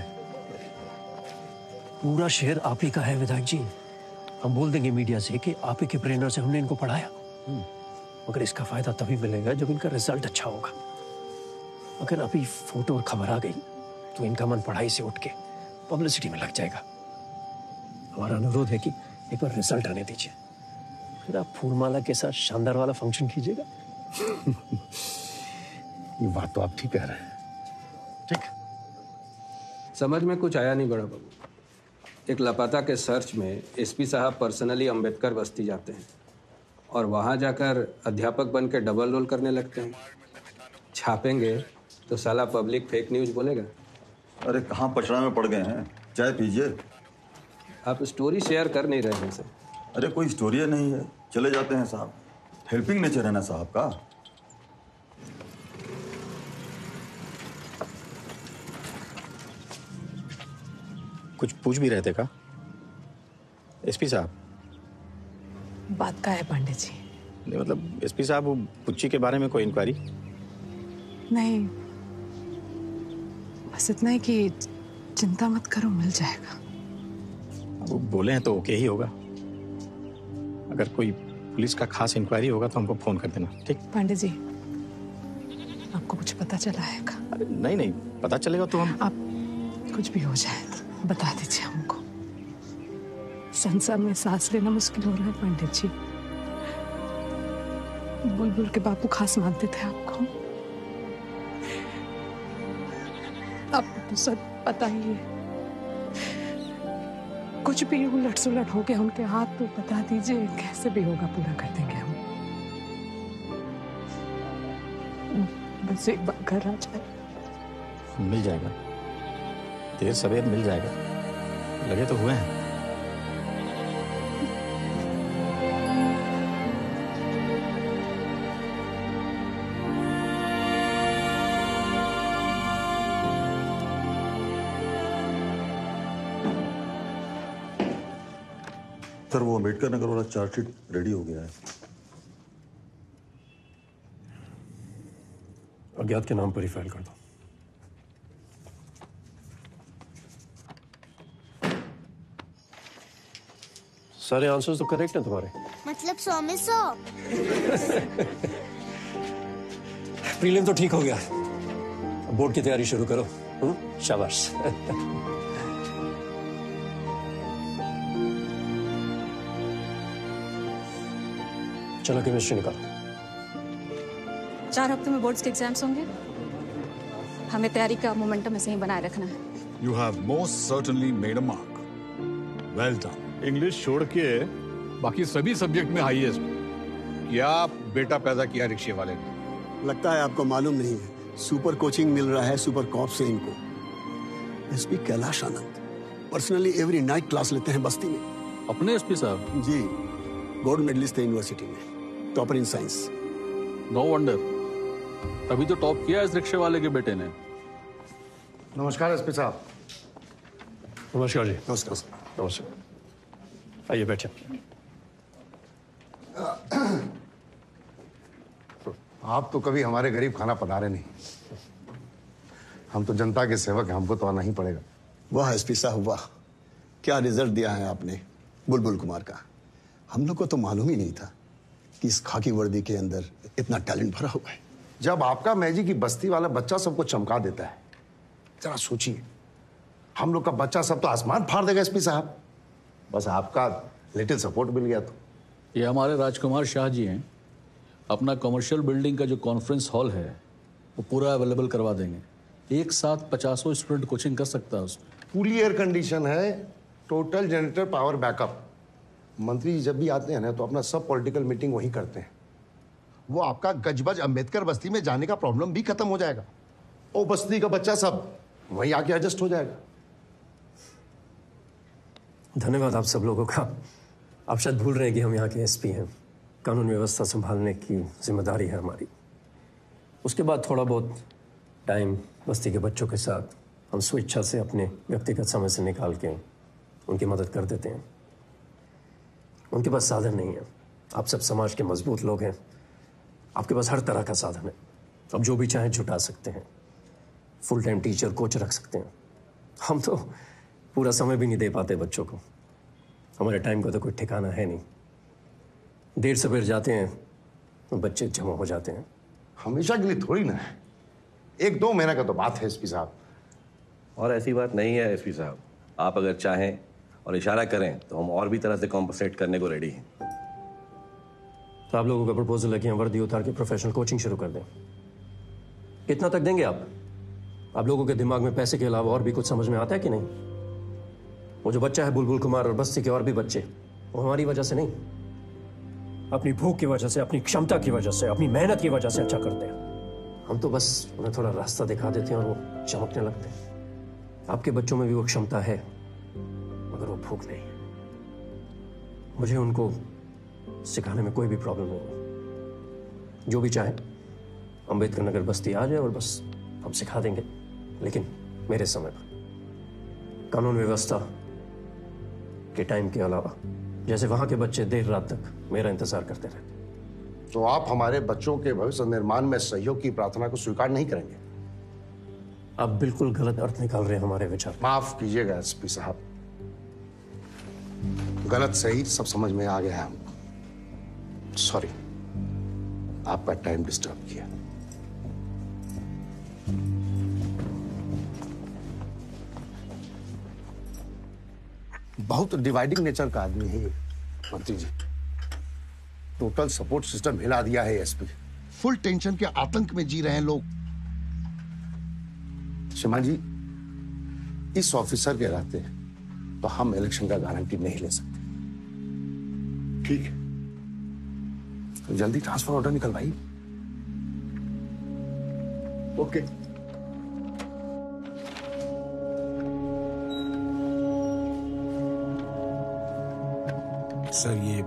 पूरा शेयर आप ही का है विधायक जी। हम बोल देंगे मीडिया से कि आप ही के प्रेरणा से हमने इनको पढ़ाया, मगर इसका फायदा तभी मिलेगा जब इनका रिजल्ट अच्छा होगा। अगर अभी फोटो और खबर आ गई तो इनका मन पढ़ाई से उठ के पब्लिसिटी में लग जाएगा। हमारा अनुरोध है कि एक बार रिजल्ट आने दीजिए, फिर आप फूलमाला के साथ शानदार वाला फंक्शन कीजिएगा। ये बात तो आप ठीक कह रहे हैं। ठीक। समझ में कुछ आया नहीं बड़ा बाबू। एक लापता के सर्च में एसपी साहब पर्सनली अंबेडकर बस्ती जाते हैं और वहां जाकर अध्यापक बन के डबल रोल करने लगते हैं। छापेंगे तो साला पब्लिक फेक न्यूज बोलेगा। अरे कहाँ पचड़ा में पड़ गए हैं, चाय पीजिए। आप स्टोरी शेयर कर नहीं रहे हैं सर। अरे कोई स्टोरी नहीं है, चले जाते हैं साहब। हेल्पिंग नेचर है ना साहब का। कुछ पूछ भी रहे थे का एसपी साहब? बात का है पांडे जी? नहीं मतलब एसपी साहब, वो पुच्ची के बारे में कोई इंक्वायरी? नहीं, बस इतना ही कि चिंता मत करो, मिल जाएगा। वो बोले हैं तो ओके ही होगा। अगर कोई पुलिस का खास इंक्वायरी होगा तो हमको फोन कर देना, ठीक? पांडे जी, आपको कुछ पता चला है का? अरे नहीं नहीं, पता चलेगा तो हम। आप कुछ भी हो जाए बता दीजिए हमको। संसार में सांस लेना मुश्किल हो रहा है पंडित जी। बुलबुल के बापू खास मानते थे आपको। आपको तो सब पता ही है। कुछ भी उलट सुलट हो गया उनके हाथ तो बता दीजिए, कैसे भी होगा पूरा कर देंगे हम। बस एक बार घर आ जाए। मिल जाएगा, देर सवेर मिल जाएगा, लगे तो हुए हैं। सर वो अम्बेडकर नगर वाला चार्जशीट रेडी हो गया है। अज्ञात के नाम पर ही फाइल कर दो। सारे आंसर्स तो करेक्ट हैं तुम्हारे। मतलब सौ में सौ। प्रीलिम तो ठीक हो गया, बोर्ड की तैयारी शुरू करो। हुँ? शाबाश। चलो केमिस्ट्री निकालो। चार हफ्ते में बोर्ड्स के एग्जाम्स होंगे, हमें तैयारी का मोमेंटम ऐसे ही बनाए रखना है। You have most certainly made a mark. Well done. English छोड़ के बाकी सभी सब्जेक्ट में हाईएस्ट। क्या बेटा पैदा किया रिक्शे वाले ने। लगता है आपको मालूम नहीं है, सुपर कोचिंग मिल रहा है सुपर कॉप से इनको। SP Kailash Anand personally every night class लेते हैं बस्ती में। अपने एसपी साहब? जी, गोल्ड मेडलिस्ट थे यूनिवर्सिटी में, topper in science. No wonder, तभी तो टॉप किया इस रिक्शे वाले के बेटे ने। नमस्कार एसपी साहब। नमस्कार जी। नमस्कार। नमस्कार, आइए बैठिए। आप तो कभी हमारे गरीब खाना पधारे नहीं। हम तो जनता के सेवक हैं, हमको तो आना ही पड़ेगा। वाह एसपी साहब वाह, क्या रिजल्ट दिया है आपने बुलबुल कुमार का। हम लोग को तो मालूम ही नहीं था कि इस खाकी वर्दी के अंदर इतना टैलेंट भरा हुआ है। जब आपका मैजी की बस्ती वाला बच्चा सबको चमका देता है, जरा सोचिए, हम लोग का बच्चा सब तो आसमान फाड़ देगा एसपी साहब। बस आपका लिटिल सपोर्ट मिल गया तो। ये हमारे राजकुमार शाह जी हैं, अपना कमर्शियल बिल्डिंग का जो कॉन्फ्रेंस हॉल है वो पूरा अवेलेबल करवा देंगे। एक साथ पचासों स्टूडेंट कोचिंग कर सकता है उसमें। फुली एयर कंडीशन है, टोटल जनरेटर पावर बैकअप। मंत्री जी जब भी आते हैं ना तो अपना सब पॉलिटिकल मीटिंग वहीं करते हैं। वो आपका गजबज अंबेडकर बस्ती में जाने का प्रॉब्लम भी खत्म हो जाएगा। ओ बस्ती का बच्चा सब वहीं आके एडजस्ट हो जाएगा। धन्यवाद आप सब लोगों का। आप शायद भूल रहे हैं कि हम यहाँ के एसपी हैं। कानून व्यवस्था संभालने की जिम्मेदारी है हमारी। उसके बाद थोड़ा बहुत टाइम बस्ती के बच्चों के साथ हम स्वेच्छा से अपने व्यक्तिगत समय से निकाल के उनकी मदद कर देते हैं। उनके पास साधन नहीं है। आप सब समाज के मजबूत लोग हैं, आपके पास हर तरह का साधन है। अब जो भी चाहें जुटा सकते हैं, फुल टाइम टीचर कोच रख सकते हैं। हम तो पूरा समय भी नहीं दे पाते बच्चों को। हमारे टाइम का तो कोई ठिकाना है नहीं। देर सवेर जाते हैं तो बच्चे जमा हो जाते हैं। हमेशा के लिए थोड़ी ना है, एक दो महीने का तो बात है एसपी साहब। और ऐसी बात नहीं है एसपी साहब, आप अगर चाहें और इशारा करें तो हम और भी तरह से कॉम्पनसेट करने को रेडी हैं। तो आप लोगों का प्रपोजल है कि हम वर्दी उतार के प्रोफेशनल कोचिंग शुरू कर दें। कितना तक देंगे आप? आप लोगों के दिमाग में पैसे के अलावा और भी कुछ समझ में आता है कि नहीं? वो जो बच्चा है बुलबुल कुमार और बस्ती के और भी बच्चे, वो हमारी वजह से नहीं, अपनी भूख की वजह से, अपनी क्षमता की वजह से, अपनी मेहनत की वजह से अच्छा करते हैं। हम तो बस उन्हें थोड़ा रास्ता दिखा देते हैं और वो चमकने लगते हैं। आपके बच्चों में भी वो क्षमता है, मगर वो भूख नहीं है। मुझे उनको सिखाने में कोई भी प्रॉब्लम नहीं है। जो भी चाहे अंबेडकर नगर बस्ती आ जाए और बस हम सिखा देंगे, लेकिन मेरे समय पर। कानून व्यवस्था के टाइम के अलावा, जैसे वहां के बच्चे देर रात तक मेरा इंतजार करते रहे। तो आप हमारे बच्चों के भविष्य निर्माण में सहयोग की प्रार्थना को स्वीकार नहीं करेंगे? आप बिल्कुल गलत अर्थ निकाल रहे हैं हमारे विचार। माफ कीजिएगा एसपी साहब, गलत सही सब समझ में आ गया है हमको। सॉरी, आपका टाइम डिस्टर्ब किया। बहुत डिवाइडिंग नेचर का आदमी है ये मंत्री जी। टोटल सपोर्ट सिस्टम हिला दिया है एसपी। फुल टेंशन के आतंक में जी रहे हैं लोग। शिमा जी, इस ऑफिसर के रहते तो हम इलेक्शन का गारंटी नहीं ले सकते। ठीक है, तो जल्दी ट्रांसफर ऑर्डर निकलवाइए। ओके। सर ये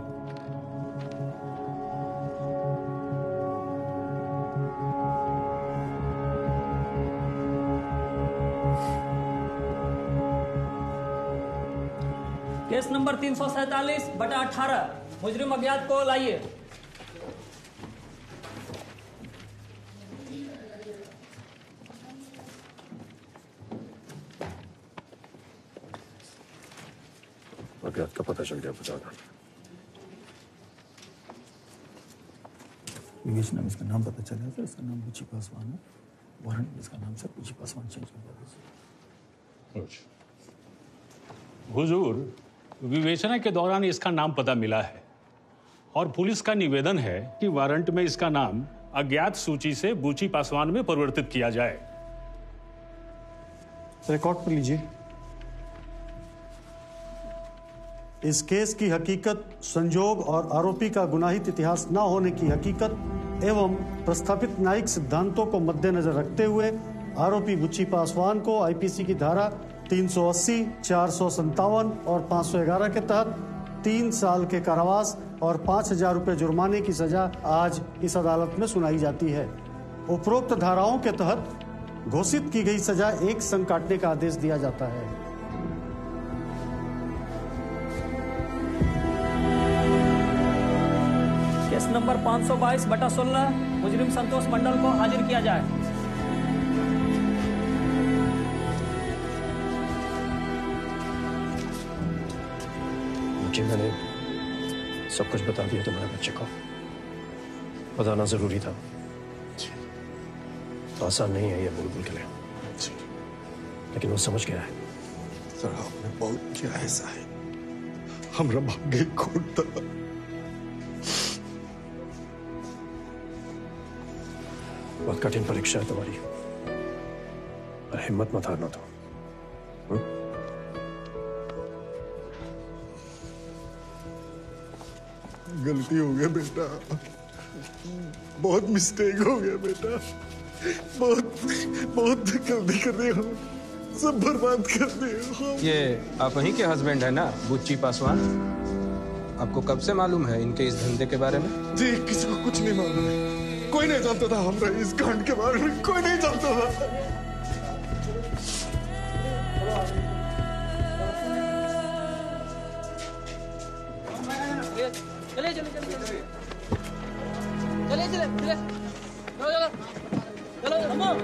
केस नंबर तीन सौ सैतालीस बटा अठारह, मुजरिम अज्ञात को लाइए। अज्ञात का पता चल गया, बचा था। योगेश नाम इसका नाम पता चला था, इसका नाम बुची पासवान है। वारंट में इसका नाम सर बुची पासवान चेंज कर दिया। हुजूर, विवेचना के दौरान इसका नाम पता मिला है और पुलिस का निवेदन है कि वारंट में इसका नाम अज्ञात सूची से बूची पासवान में परिवर्तित किया जाए। रिकॉर्ड पर लीजिए। इस केस की हकीकत, संजोग और आरोपी का गुनाहित इतिहास न होने की हकीकत एवं प्रस्थापित न्यायिक सिद्धांतों को मद्देनजर रखते हुए आरोपी बुच्ची पासवान को आईपीसी की धारा तीन सौ अस्सी, चार सौ संतावन और पाँच सौ ग्यारह के तहत तीन साल के कारावास और पाँच हजार रुपये जुर्माने की सजा आज इस अदालत में सुनाई जाती है। उपरोक्त धाराओं के तहत घोषित की गई सजा एक संग काटने का आदेश दिया जाता है। केस नंबर पाँच सौ बाईस बटा सोलह, मुजरिम संतोष मंडल को हाजिर किया जाए। जी मैंने सब कुछ बता दिया तुम्हारे बच्चे को। बताना जरूरी था। आसान नहीं है ये बुलबुल के लिए, लेकिन वो समझ गया है। सर आपने बहुत किया है साहब, हमरा भाग्य खोट था। बहुत कठिन परीक्षा है तुम्हारी, पर हिम्मत मत हारना तो। गलती हो गया बेटा, बहुत मिस्टेक हो गया बेटा, बहुत बहुत गलती कर रहे हो। सब बर्बाद कर दिया। ये आप वहीं के हस्बैंड है ना, बुच्ची पासवान? आपको कब से मालूम है इनके इस धंधे के बारे में? जी किसी को कुछ नहीं मालूम है, कोई नहीं जानता था हमरा इस कांड के बारे में, कोई नहीं जानता था। चले चले चले चले चले चले चले चलो चलो चलो हम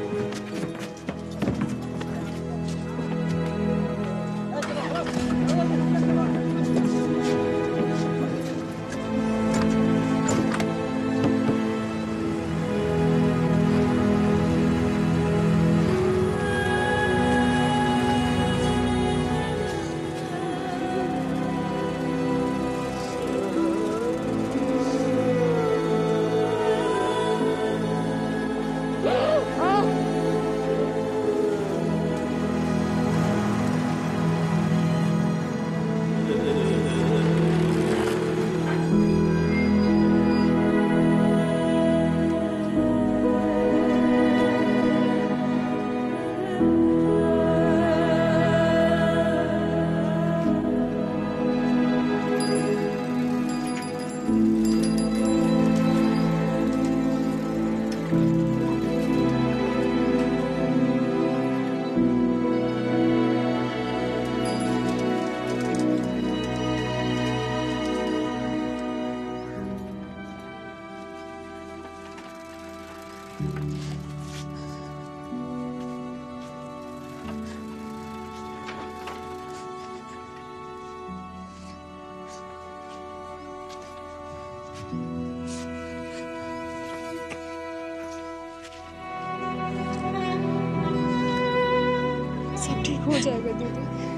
सब ठीक हो जाएगा दीदी।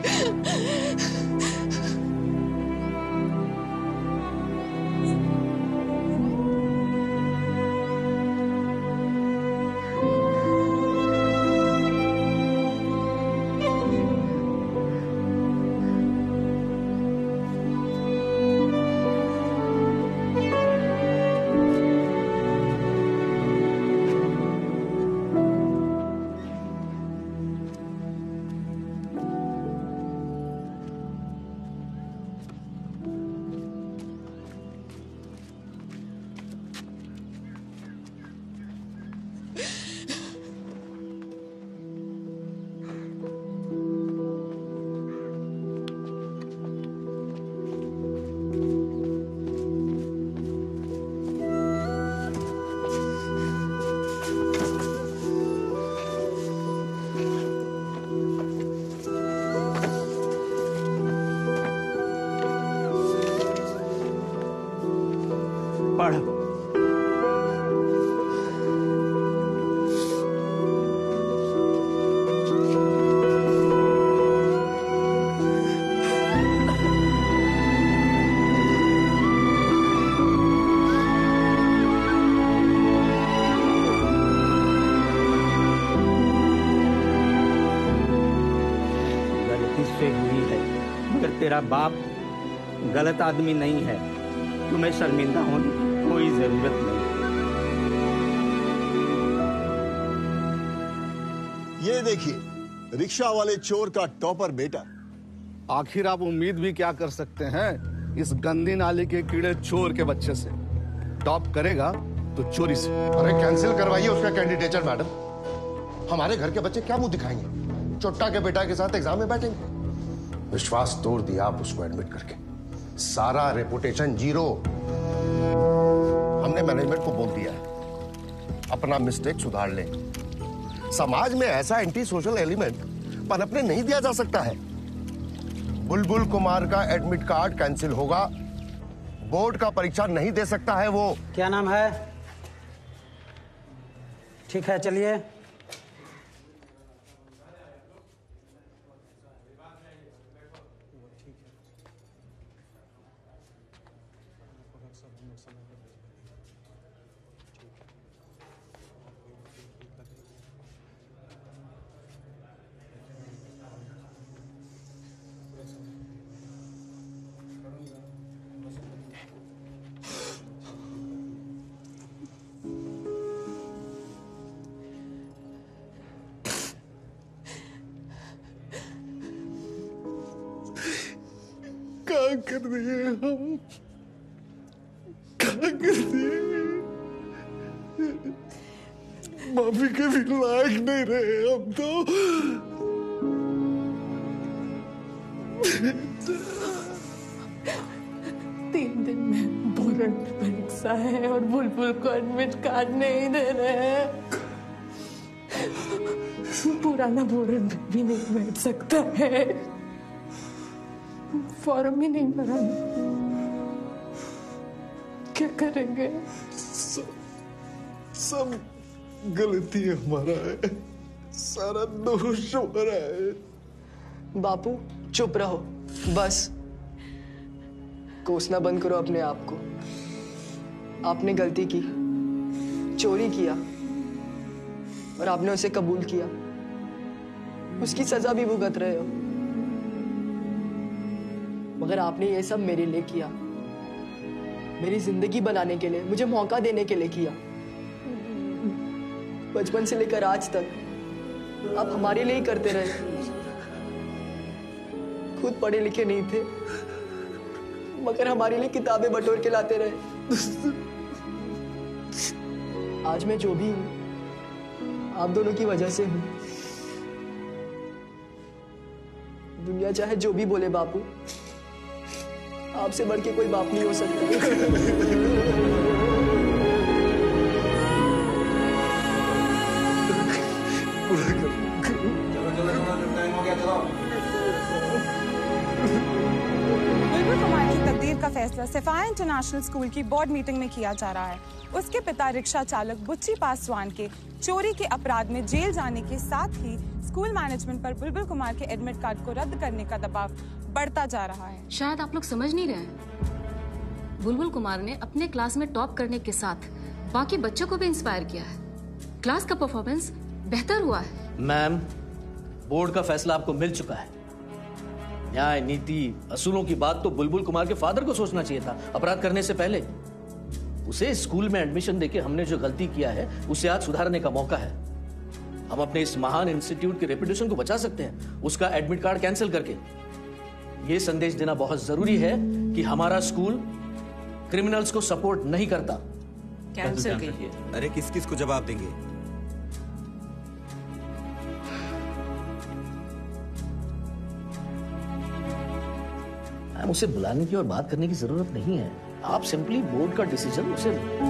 पढ़ गलती से हुई है, मगर तेरा बाप गलत आदमी नहीं है। तुम्हें शर्मिंदा होने की कोई जरूरत नहीं। ये देखिए, रिक्शा वाले चोर का टॉपर बेटा। आखिर आप उम्मीद भी क्या कर सकते हैं इस गंदी नाली के कीड़े चोर के बच्चे से? टॉप करेगा तो चोरी से। अरे कैंसिल करवाइए उसका कैंडिडेचर मैडम। हमारे घर के बच्चे क्या मुंह दिखाएंगे? चोट्टा के बेटा के साथ एग्जाम में बैठेंगे। विश्वास तोड़ दिया आप उसको एडमिट करके, सारा रेपुटेशन जीरो। हमने मैनेजमेंट को बोल दिया है अपना मिस्टेक सुधार ले। समाज में ऐसा एंटी सोशल एलिमेंट पनपने नहीं दिया जा सकता है। बुलबुल कुमार का एडमिट कार्ड कैंसिल होगा। बोर्ड का परीक्षा नहीं दे सकता है वो। क्या नाम है? ठीक है, चलिए। कर दिए हम, क्या कर दिए? माफी के भी लायक नहीं रहे हम तो। तीन दिन में बोरन परीक्षा है और बुलबुल को एडमिट कार्ड नहीं दे रहे हैं। पुराना बोरन में भी नहीं बैठ सकता है, फॉर्म ही नहीं भरा। क्या करेंगे? सब, सब गलती हमारा है, सारा दोष हमारा है। बापू चुप रहो, बस कोसना बंद करो अपने आप को। आपने गलती की, चोरी किया और आपने उसे कबूल किया, उसकी सजा भी भुगत रहे हो। मगर आपने ये सब मेरे लिए किया, मेरी जिंदगी बनाने के लिए, मुझे मौका देने के लिए किया। बचपन से लेकर आज तक आप हमारे लिए ही करते रहे। खुद पढ़े लिखे नहीं थे, मगर हमारे लिए किताबें बटोर के लाते रहे। आज मैं जो भी हूं, आप दोनों की वजह से हूं। दुनिया चाहे जो भी बोले बापू, आपसे बढ़ के कोई बाप नहीं हो सकता। बुलबुल कुमार की तकदीर का फैसला सफाया इंटरनेशनल स्कूल की बोर्ड मीटिंग में किया जा रहा है। उसके पिता रिक्शा चालक बुच्ची पासवान के चोरी के अपराध में जेल जाने के साथ ही स्कूल मैनेजमेंट पर बुलबुल कुमार के एडमिट कार्ड को रद्द करने का दबाव बढ़ता जा रहा है। शायद आप लोग समझ नहीं रहे हैं, बुलबुल कुमार ने अपने क्लास में टॉप करने के साथ बाकी बच्चों को भी इंस्पायर किया है। क्लास का परफॉर्मेंस बेहतर हुआ है। मैम, बोर्ड का फैसला आपको मिल चुका है। न्याय, नीति, असूलों की बात तो बुलबुल कुमार के फादर को सोचना चाहिए था अपराध करने से पहले। उसे स्कूल में एडमिशन देके हमने जो गलती किया है उसे आज सुधारने का मौका है। हम अपने इस महान इंस्टीट्यूट की रेपुटेशन को बचा सकते हैं उसका एडमिट कार्ड कैंसिल करके। यह संदेश देना बहुत जरूरी है कि हमारा स्कूल क्रिमिनल्स को सपोर्ट नहीं करता। कैंसिल कीजिए। अरे किस किस को जवाब देंगे? उसे बुलाने की और बात करने की जरूरत नहीं है। आप सिंपली बोर्ड का डिसीजन उसे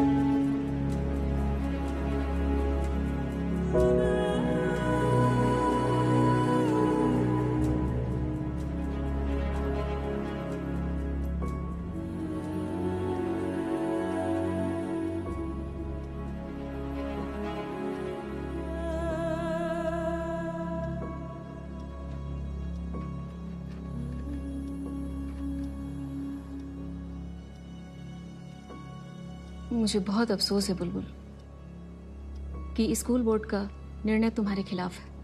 मुझे बहुत अफसोस है बुलबुल कि स्कूल बोर्ड का निर्णय तुम्हारे खिलाफ है।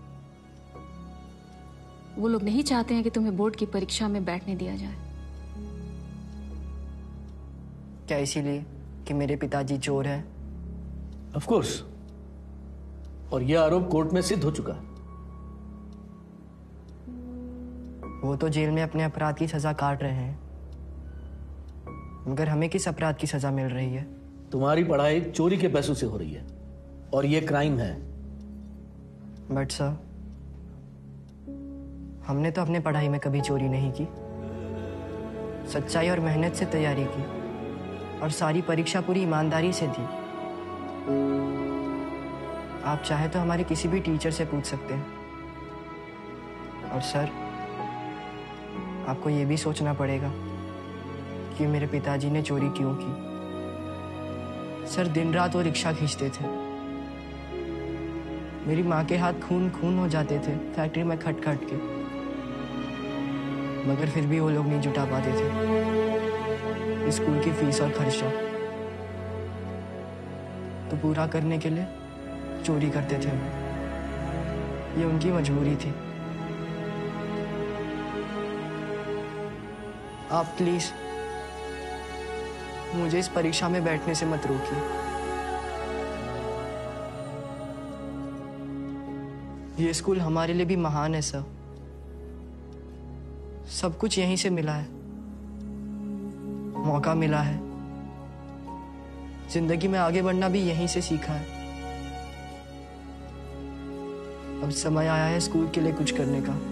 वो लोग नहीं चाहते हैं कि तुम्हें बोर्ड की परीक्षा में बैठने दिया जाए। क्या इसीलिए कि मेरे पिताजी चोर हैं? ऑफ कोर्स, और यह आरोप कोर्ट में सिद्ध हो चुका है। वो तो जेल में अपने अपराध की सजा काट रहे हैं, मगर हमें किस अपराध की सजा मिल रही है? तुम्हारी पढ़ाई चोरी के पैसों से हो रही है और ये क्राइम है। बट सर, हमने तो अपने पढ़ाई में कभी चोरी नहीं की। सच्चाई और मेहनत से तैयारी की और सारी परीक्षा पूरी ईमानदारी से दी। आप चाहे तो हमारे किसी भी टीचर से पूछ सकते हैं। और सर, आपको ये भी सोचना पड़ेगा कि मेरे पिताजी ने चोरी क्यों की। सर, दिन रात वो रिक्शा खींचते थे। मेरी माँ के हाथ खून खून हो जाते थे फैक्ट्री में खट खट के, मगर फिर भी वो लोग नहीं जुटा पाते थे स्कूल की फीस और खर्चा। तो पूरा करने के लिए चोरी करते थे वो। ये उनकी मजबूरी थी। आप प्लीज मुझे इस परीक्षा में बैठने से मत रोकिए। ये स्कूल हमारे लिए भी महान है सर। सब कुछ यहीं से मिला है। मौका मिला है। जिंदगी में आगे बढ़ना भी यहीं से सीखा है। अब समय आया है स्कूल के लिए कुछ करने का।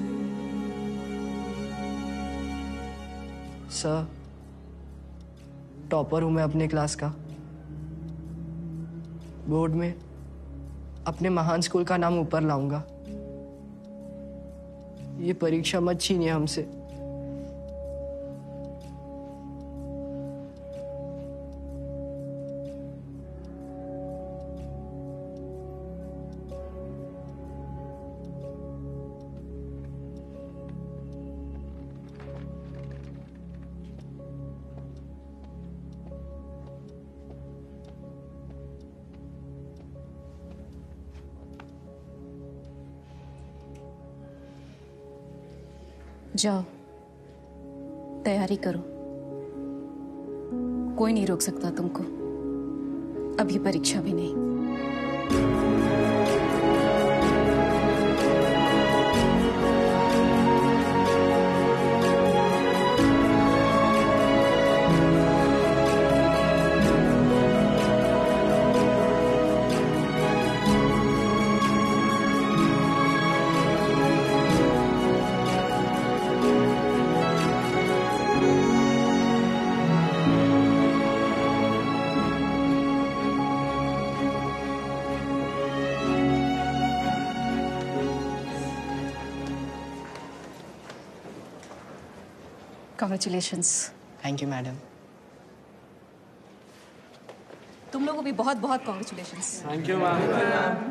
सर, टॉपर हूं मैं अपने क्लास का। बोर्ड में अपने महान स्कूल का नाम ऊपर लाऊंगा। ये परीक्षा मत छीनिए हमसे। जाओ, तैयारी करो। कोई नहीं रोक सकता तुमको। अभी परीक्षा भी नहीं। Congratulations. Thank you madam. तुम लोगों को भी बहुत बहुत congratulations. Thank you ma'am.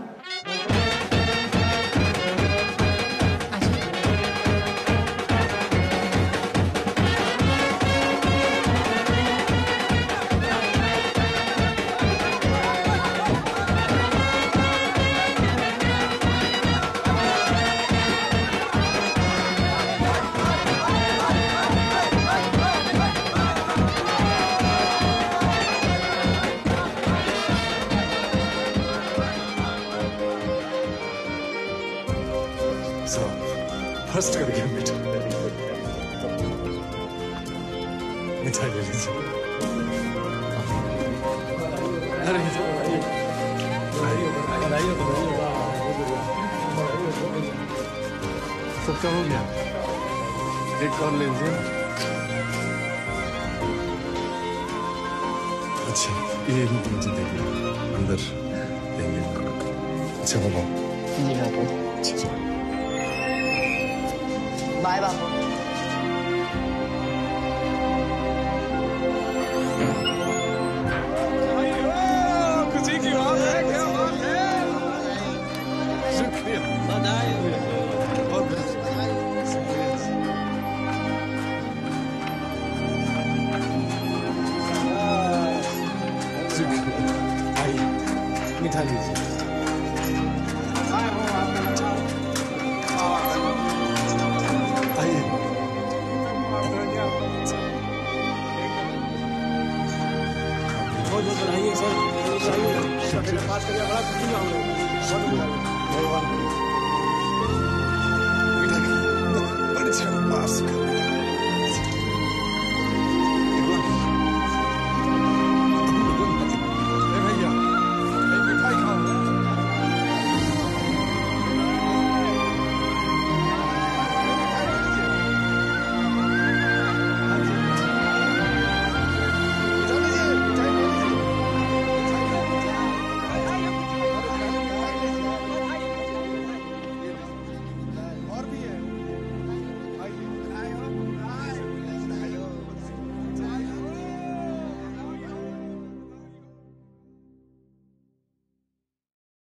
First कर गया बेटा। मिठाई ले लीजिए। अरे सबका हो गया। एक और ले लीजिए। अच्छा, ये मुझे देखिए अंदर देंगे। अच्छा बाबा। जी बाबू। बाय बाबू। खुशी की बात है, क्या बात है। शुक्रिया। बधाई। बहुत शुक्रिया। आइए, मिठाई लीजिए। पास कर बड़ा खुशी में हम लोग। बड़े पास कर